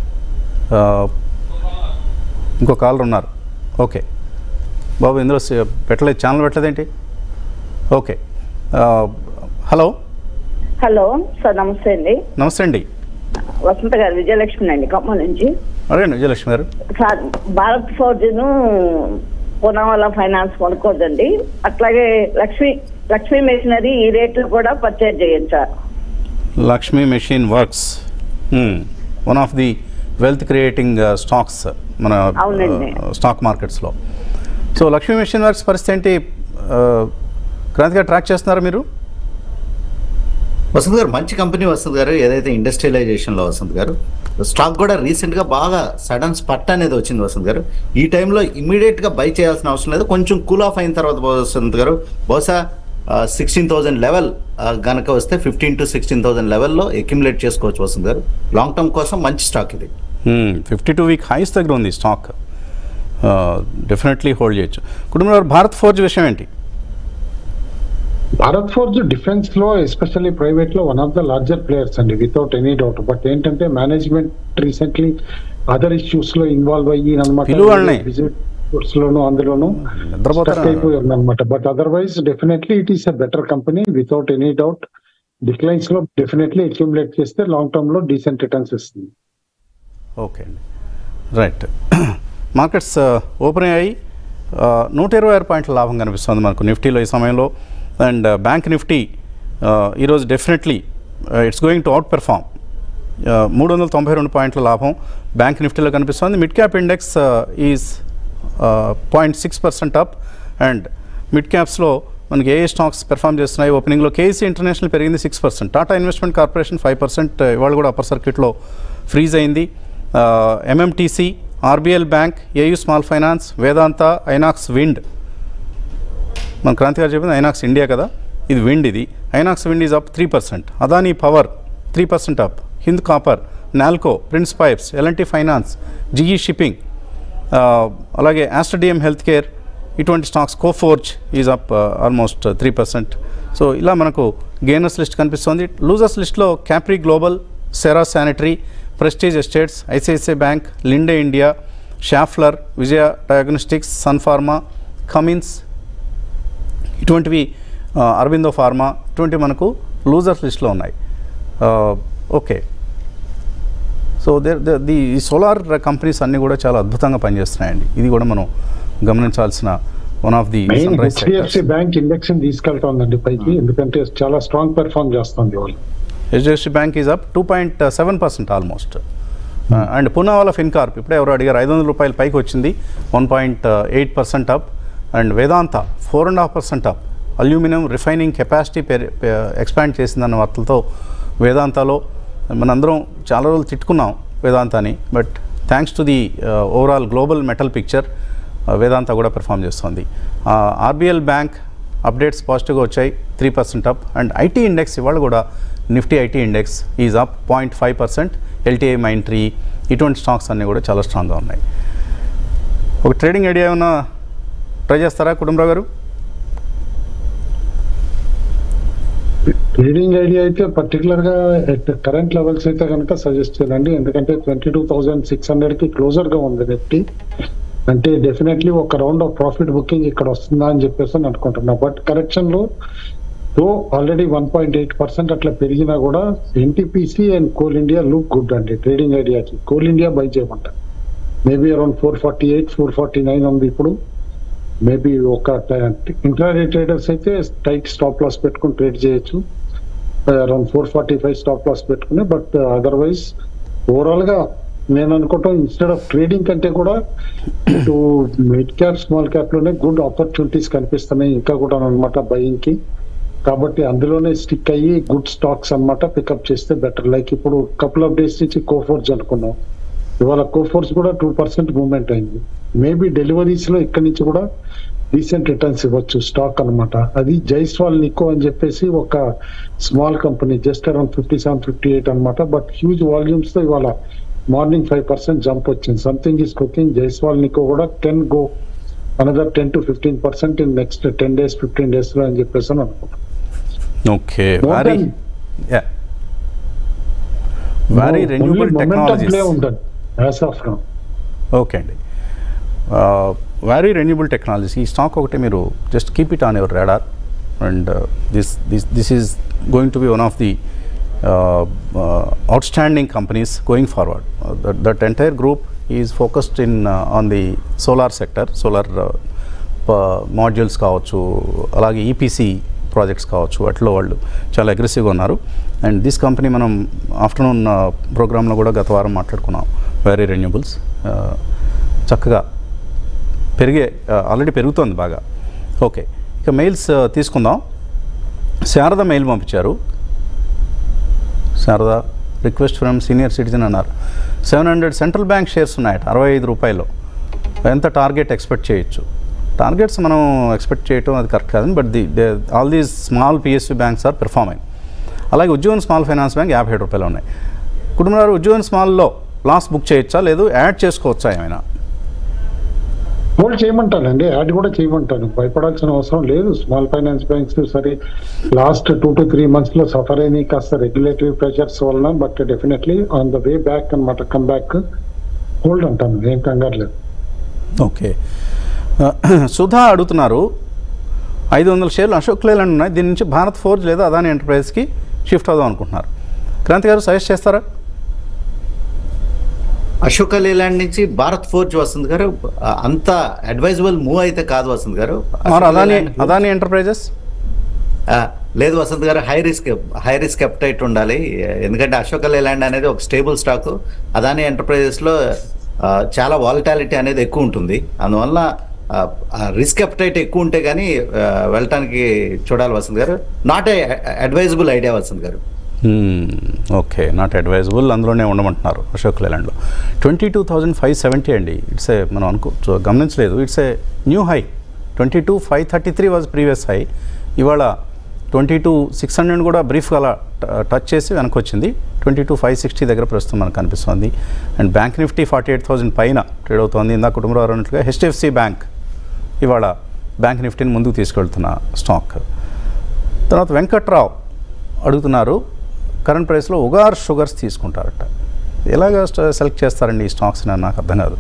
Speaker 1: ఇంకో కాలర్ ఉన్నారు. ఓకే బాబు, ఇందులో పెట్టలేదు, ఛానల్ పెట్టలేదేంటి? Okay, hello.
Speaker 8: హలో సార్, నమస్తే అండి.
Speaker 1: నమస్తే అండి.
Speaker 8: వసంత గారు, విజయలక్ష్మి అండి ఖమ్మం నుంచి.
Speaker 1: అదేండి విజయలక్ష్మి గారు.
Speaker 8: సార్, భారత్ ఫోర్జ్ను పూనావాలా ఫైనాన్స్ కొనుక్కోదండి. అట్లాగే లక్ష్మీ లక్ష్మీ మెషినరీ ఈ రేట్లు కూడా పర్చేజ్ చేయండి sir.
Speaker 1: Lakshmi machine works one of the wealth creating stocks మన స్టాక్ మార్కెట్స్లో. సో లక్ష్మీ మెషిన్ వర్క్స్ పరిస్థితి ఏంటి? క్రాంతిగా ట్రాక్ చేస్తున్నారా మీరు?
Speaker 3: వసంత్ గారు, మంచి కంపెనీ వసంత్ గారు. ఏదైతే ఇండస్ట్రియలైజేషన్లో వసంత్ గారు స్టాక్ కూడా రీసెంట్గా బాగా సడన్ స్పట్ అనేది వచ్చింది వసంత్ గారు. ఈ టైంలో ఇమీడియట్గా బై చేయాల్సిన అవసరం లేదు. కొంచెం కూల్ ఆఫ్ అయిన తర్వాత వసంత్ గారు బహుశా సిక్స్టీన్ థౌసండ్ లెవెల్ కనుక వస్తే ఫిఫ్టీన్ టు సిక్స్టీన్ థౌసండ్ లెవెల్లో అక్యుములేట్ చేసుకోవచ్చు వసంత్ గారు. లాంగ్ టర్మ్ కోసం మంచి స్టాక్ ఇది.
Speaker 1: ఫిఫ్టీ టూ వీక్ హైస్ దగ్గర ఉంది స్టాక్. డెఫినెట్లీ హోల్డ్ చేయొచ్చు. కుటుంబంలో భారత్ ఫోర్జ్ విషయం ఏంటి?
Speaker 2: భారత్ ఫోర్జ్ డిఫెన్స్ లో ఎస్పెషల్లీ ప్రైవేట్ లో one of the larger players అండి, వితౌట్ ఎనీ డౌట్. బట్ ఏంటంటే మేనేజ్మెంట్ రీసెంట్లీ అదర్ ఇష్యూస్ లో ఇన్వాల్వ్ అయ్యి అనమాట, లోను అందులోను అయిపోయి ఉందన్నమాట. But otherwise definitely it is a better company without any doubt. Declines లో డెఫినెట్లీ అక్యుములేట్ చేస్తే లాంగ్ టర్మ్ లో డీసెంట్ రిటర్న్స్ ఇస్తుంది.
Speaker 1: ఓకే అండి, రైట్. మార్కెట్స్ ఓపెన్ అయ్యాయి. నూట ఇరవై ఆరు పాయింట్ల లాభం కనిపిస్తుంది మనకు నిఫ్టీలో ఈ సమయంలో. అండ్ బ్యాంక్ నిఫ్టీ ఈరోజు definitely it's going to outperform. మూడు వందల తొంభై రెండు పాయింట్ల లాభం బ్యాంక్ నిఫ్టీలో కనిపిస్తుంది. Mid cap index is point six percent up. And mid క్యాప్స్లో మనకి ఏ ఏ స్టాక్స్ పెర్ఫామ్ చేస్తున్నాయి? ఓపెనింగ్లో కేసీ ఇంటర్నేషనల్ పెరిగింది six percent, Tata investment corporation five percent, ఇవాళ కూడా అప్పర్ సర్క్యూట్లో ఫ్రీజ్ అయింది. MMTC, RBL bank, AU small finance, Vedanta, Inox wind. మన క్రాంతి గారు చెప్పింది ఐనాక్స్ ఇండియా కదా, ఇది విండ్. ఇది Inox wind is up three percent. Adani power three percent up. Hind Copper, Nalco, Prince Pipes, LNT finance, GE shipping, అలాగే ఆస్ట్రడియం హెల్త్ కేర్, ఇటువంటి stocks. Coforge is up almost three percent. So ఇలా మనకు గెయినర్స్ లిస్ట్ కనిపిస్తుంది. లూజర్స్ లిస్ట్లో Capri global, Cera sanitary, Prestige Estates, ICICI bank, Linde India, Schaeffler, Vijaya diagnostics, Sun Pharma, Cummins, ఇటువంటివి, అరబిందో ఫార్మా, ఇటువంటి మనకు లూజర్స్ లిస్ట్లో ఉన్నాయి. Okay, so they the solar companies అన్నీ కూడా చాలా అద్భుతంగా పనిచేస్తున్నాయండి. ఇది కూడా మనం గమనించాల్సిన one of the
Speaker 2: HDFC bank index తీసుకెళ్తుందండి పైకి, ఎందుకంటే చాలా స్ట్రాంగ్ పెర్ఫార్మ్ చేస్తుంది వాళ్ళు.
Speaker 1: HDFC bank is up two point seven percent almost. And Poonawalla Fincorp ఇప్పుడే ఎవరు అడిగారు, ఐదు వందల రూపాయల పైకి వచ్చింది, one point eight percent up. And Vedanta four and half percent up. Aluminium refining capacity పెరి ఎక్స్పాండ్ చేసిందన్న వార్తలతో వేదాంతలో మనందరం చాలా రోజులు తిట్టుకున్నాం వేదాంతాని, but thanks to the overall global metal picture Vedanta కూడా పెర్ఫామ్ చేస్తుంది. ఆర్బిఎల్ బ్యాంక్ అప్డేట్స్ పాజిటివ్గా వచ్చాయి, three percent up. And IT index ఇవాళ కూడా Nifty IT index is up point five percent. LTI Mindtree ఇటువంటి స్టాక్స్ అన్నీ కూడా చాలా స్ట్రాంగ్గా ఉన్నాయి. ఒక ట్రేడింగ్ ఐడియా ఏమైనా ట్రై చేస్తారా కుటుంబరావు గారు?
Speaker 2: ట్రేడింగ్ ఐడియా అయితే పర్టికులర్ గా కరెంట్ లెవెల్స్ అయితే కనుక సజెస్ట్ చేయాలండి, ఎందుకంటే twenty two thousand six hundred కి క్లోజర్ గా ఉంది నిఫ్టీ. అంటే డెఫినెట్లీ ఒక రౌండ్ ఆఫ్ ప్రాఫిట్ బుకింగ్ ఇక్కడ వస్తుందా అని చెప్పేసి అని అనుకుంటున్నా. బట్ కరెక్షన్ లో తో already one point eight percent అట్లా పెరిగినా కూడా NTPC and Coal India look good అండి ట్రేడింగ్ ఐడియాకి. కోల్ ఇండియా బై చేయమంట maybe around four forty eight four forty nine ఉంది ఇప్పుడు. మేబీ ఒక ఇంట్రాడే ట్రేడర్స్ అయితే టైట్ స్టాప్ లాస్ పెట్టుకుని ట్రేడ్ చేయొచ్చు, around four forty five stop loss పెట్టుకుని. బట్ అదర్వైజ్ ఓవరాల్ గా నేను అనుకుంటాం ఇన్స్టెడ్ ఆఫ్ ట్రేడింగ్ కంటే కూడా ఇటు మిడ్ క్యాప్ స్మాల్ క్యాప్ లోనే గుడ్ ఆపర్చునిటీస్ కనిపిస్తున్నాయి ఇంకా కూడా అనమాట బయింగ్ కి. కాబట్టి అందులోనే స్టిక్ అయ్యి గుడ్ స్టాక్స్ అనమాట పికప్ చేస్తే బెటర్. లైక్ ఇప్పుడు కపుల్ ఆఫ్ డేస్ నుంచి కోఫోర్స్ అనుకున్నాం, ఇవాళ కోఫోర్స్ కూడా టూ పర్సెంట్ మూవ్మెంట్ అయింది. మేబీ డెలివరీస్ లో ఇక్కడి నుంచి కూడా డీసెంట్ రిటర్న్స్ ఇవ్వచ్చు స్టాక్ అనమాట. అది జైస్వాల్ నికో అని చెప్పేసి ఒక small company, just around fifty seven fifty eight అనమాట. బట్ హ్యూజ్ వాల్యూమ్స్ తో ఇవాళ మార్నింగ్ ఫైవ్ పర్సెంట్ జంప్ వచ్చింది. Something is cooking. Jaiswal Neco కూడా can go another ten to fifteen percent in next ten days fifteen days లో అని చెప్పేసి అని అనుకుంటాం.
Speaker 1: ఓకే, వారి వారి రెన్యూబుల్ టెక్నాలజీస్ ఓకే అండి. వారి రెన్యూబుల్ టెక్నాలజీస్ ఈ స్టాక్ ఒకటి మీరు just keep it on your radar. And this this this is going to be one of the outstanding companies going forward. That entire group is focused in on the solar sector, solar modules కావచ్చు, అలాగే ఈపీసీ ప్రాజెక్ట్స్ కావచ్చు, వాటిలో వాళ్ళు చాలా అగ్రెసివ్గా ఉన్నారు. అండ్ దిస్ కంపెనీ మనం ఆఫ్టర్నూన్ ప్రోగ్రాంలో కూడా గత వారం మాట్లాడుకున్నాం. వేరీ రెన్యూబుల్స్ చక్కగా పెరిగే ఆల్రెడీ పెరుగుతోంది బాగా. ఓకే, ఇక మెయిల్స్ తీసుకుందాం. శారద మెయిల్ పంపించారు. Sharada request from senior citizen అన్నారు. Seven hundred central bank shares ఉన్నాయట అరవై ఐదు రూపాయలు. ఎంత టార్గెట్ ఎక్స్పెక్ట్ చేయొచ్చు? టార్గెట్స్ మనం ఎక్స్పెక్ట్ చేయటం అది కరెక్ట్ కాదని, but the all these small PSU banks are performing. అలాగే ఉజ్జీవన్ స్మాల్ ఫైనాన్స్ బ్యాంక్ యాభై ఏడు రూపాయలు ఉన్నాయి. కుటుంబారు ఉజ్జీవన్ స్మాల్లో లాస్ బుక్ చేయొచ్చా, లేదు యాడ్ చేసుకోవచ్చా ఏమైనా?
Speaker 2: హోల్డ్ చేయమంటానండి, యాడ్ కూడా చేయమంటాను. భయపడాల్సిన అవసరం లేదు. స్మాల్ ఫైనాన్స్ బ్యాంక్స్ సరే last two to three months లో సఫర్ అయినాయి కాస్త రెగ్యులేటరీ ప్రెషర్స్ వలన, but definitely on the way back అనమాట, కమ్ బ్యాక్. హోల్డ్ అంటాను, ఏం కంగారు లేదు.
Speaker 1: ఓకే, సుధా అడుగుతున్నారు ఐదు వందల షేర్లు అశోక్ లేలాండ్ ఉన్నాయి, దీని నుంచి భారత్ ఫోర్జ్ లేదా అదాని ఎంటర్ప్రైజ్కి షిఫ్ట్ అవుదాం అనుకుంటున్నారు. క్రాంతి గారు సజెస్ట్ చేస్తారా?
Speaker 3: అశోక లేలాండ్ నుంచి భారత్ ఫోర్జ్ వసంత్ గారు అంత అడ్వైజబుల్ మూవ్ అయితే కాదు వసంత్ గారు.
Speaker 1: అదాని అదాని ఎంటర్ప్రైజెస్
Speaker 3: లేదు Vasant garu, high risk high risk appetite ఉండాలి. ఎందుకంటే అశోక లేలాండ్ అనేది ఒక స్టేబుల్ స్టాక్. అదాని ఎంటర్ప్రైజెస్లో చాలా వాలటాలిటీ అనేది ఎక్కువ ఉంటుంది. అందువల్ల రిస్క్ అప్టైట్ ఎక్కువ ఉంటే కానీ వెళ్ళటానికి చూడాలి Vasant garu. Not a advisable idea Vasant garu.
Speaker 1: Okay, not advisable, అందులోనే ఉండమంటున్నారు అశోక్ లేలాండ్లో. Twenty two thousand five seventy అండి. ఇట్స్ ఏ మనం అనుకో గమనించలేదు, it's a new high. Twenty two five thirty three was previous high. ఇవాళ ట్వంటీ టూ సిక్స్ హండ్రెడ్ కూడా బ్రీఫ్గా అలా టచ్ చేసి వెనక్కి వచ్చింది. ట్వంటీ టూ ఫైవ్ సిక్స్టీ దగ్గర ప్రస్తుతం మనకు కనిపిస్తుంది. And bank Nifty forty eight thousand పైన ట్రేడ్ అవుతుంది. ఇందాక కుటుంబంలో అన్నట్లుగా హెచ్డిఎఫ్సి బ్యాంక్ ఇవాళ బ్యాంక్ నిఫ్టీని ముందుకు తీసుకెళ్తున్న స్టాక్. తర్వాత వెంకట్రావు అడుగుతున్నారు కరెంట్ ప్రైస్లో ఉగార్ షుగర్స్ తీసుకుంటారట. ఎలాగ సెలెక్ట్ చేస్తారండి ఈ స్టాక్స్ని నాకు అర్థం కాదు.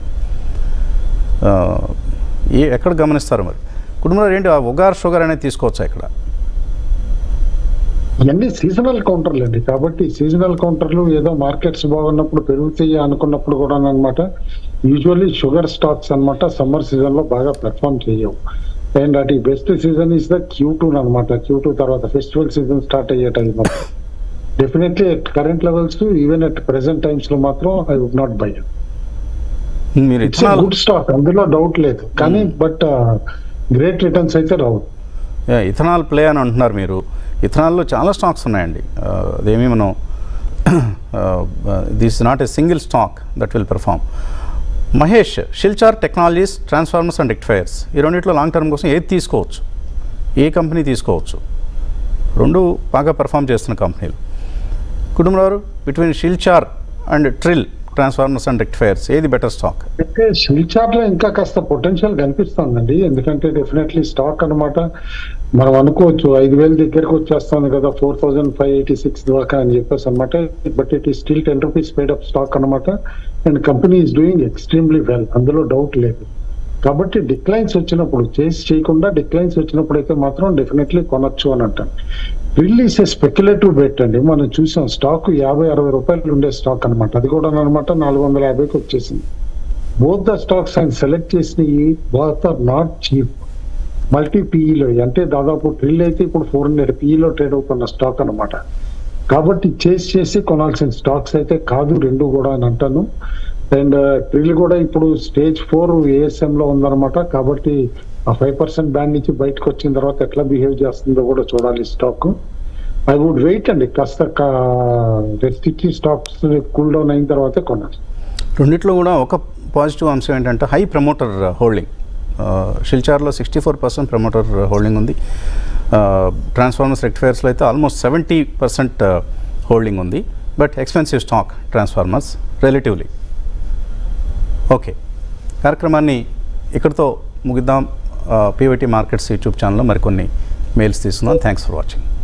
Speaker 1: ఏ ఎక్కడ గమనిస్తారు మరి కుటుంబంలో ఏంటి? ఉగార్ షుగర్ అనేది తీసుకోవచ్చా ఇక్కడ?
Speaker 2: ఇవన్నీ సీజనల్ కౌంటర్లు అండి. కాబట్టి సీజనల్ కౌంటర్లు ఏదో మార్కెట్స్ బాగున్నప్పుడు పెరుగుతాయి అనుకున్నప్పుడు కూడా అనమాట యూజువల్లీ షుగర్ స్టాక్స్ అనమాట సమ్మర్ సీజన్ లో బాగా పెర్ఫామ్ చేయవు. అండ్ అటు best season is the Q two అనమాట. క్యూ టూ తర్వాత ఫెస్టివల్ సీజన్ స్టార్ట్ అయ్యే time definitely at current levels even at present times లో మాత్రం ఐ వుడ్ నాట్ బై.
Speaker 1: మీరు
Speaker 2: ఇట్స్ గుడ్ స్టాక్, అందులో డౌట్ లేదు, కానీ బట్ గ్రేట్ రిటర్న్స్ అయితే రావు.
Speaker 1: ఇథనాల్ ప్లే అని అంటున్నారు మీరు. ఇథనాల్లో చాలా స్టాక్స్ ఉన్నాయండి. అదేమి మనం this is not a single stock that will perform. Mahesh, Shilchar technologies, transformers and rectifiers, ఈ రెండింటిలో లాంగ్ టర్మ్ కోసం ఏది తీసుకోవచ్చు, ఏ కంపెనీ తీసుకోవచ్చు? రెండు బాగా పెర్ఫామ్ చేస్తున్న కంపెనీలు. Kutumbarao, between Shilchar and TRIL transformers and rectifiers ఏది బెటర్ స్టాక్?
Speaker 2: అయితే షిల్చార్ లో ఇంకా కాస్త పొటెన్షియల్ కనిపిస్తుందండి. ఎందుకంటే డెఫినెట్లీ స్టాక్ అనమాట మనం అనుకోవచ్చు ఐదు వేల దగ్గరకు వచ్చేస్తుంది కదా, four thousand five eighty six దాకా అని చెప్పేసి అనమాట. But it is still ten rupees paid up stock అనమాట. And company is doing extremely well, అందులో డౌట్ లేదు. కాబట్టి డిక్లైన్స్ వచ్చినప్పుడు చేసి చేయకుండా డిక్లైన్స్ వచ్చినప్పుడు అయితే మాత్రం డెఫినెట్లీ కొనొచ్చు అని అంటాను. రిలీజ్ స్పెక్యులేటివ్ బెట్ అండి. మనం చూసాం స్టాక్ యాభై అరవై రూపాయలు ఉండే స్టాక్ అనమాట. అది కూడా అనమాట నాలుగు వందల యాభైకి వచ్చేసింది. బోత్ ద స్టాక్స్ ఆయన సెలెక్ట్ చేసినవి both are not cheap. Multi పీఈలో అంటే దాదాపు ట్రిల్ అయితే ఇప్పుడు ఫోర్ హండ్రెడ్ పీఈలో ట్రేడ్ అవుతున్న స్టాక్ అనమాట. కాబట్టి చేసి చేసి కొనాల్సిన స్టాక్స్ అయితే కాదు రెండు కూడా అని అంటాను. అండ్ ట్రిల్ కూడా ఇప్పుడు స్టేజ్ ఫోర్ ఏఎస్ఎం లో ఉందన్నమాట. కాబట్టి ఆ ఫైవ్ పర్సెంట్ బ్యాండ్ నుంచి బయటకు వచ్చిన తర్వాత ఎట్లా బిహేవ్ చేస్తుందో కూడా చూడాలి స్టాక్. ఐ వుడ్ వెయిట్ అండి, కాస్త రెస్ట్రిక్టివ్ స్టాక్స్ కూల్ డౌన్ అయిన తర్వాతే కొనాలి.
Speaker 1: రెండిట్లో కూడా ఒక పాజిటివ్ అంశం ఏంటంటే హై ప్రమోటర్ హోల్డింగ్. షిల్చార్లో sixty four percent promoter holding ఉంది. ట్రాన్స్ఫార్మర్స్ రెక్టిఫైర్స్లో అయితే ఆల్మోస్ట్ సెవెంటీ పర్సెంట్ హోల్డింగ్ ఉంది. But expensive stock transformers relatively. Okay, కార్యక్రమాన్ని ఇక్కడితో ముగిద్దాం. పీవైటీ మార్కెట్స్ యూట్యూబ్ ఛానల్లో మరికొన్ని మెయిల్స్ తీసుకుందాం. Thanks for watching.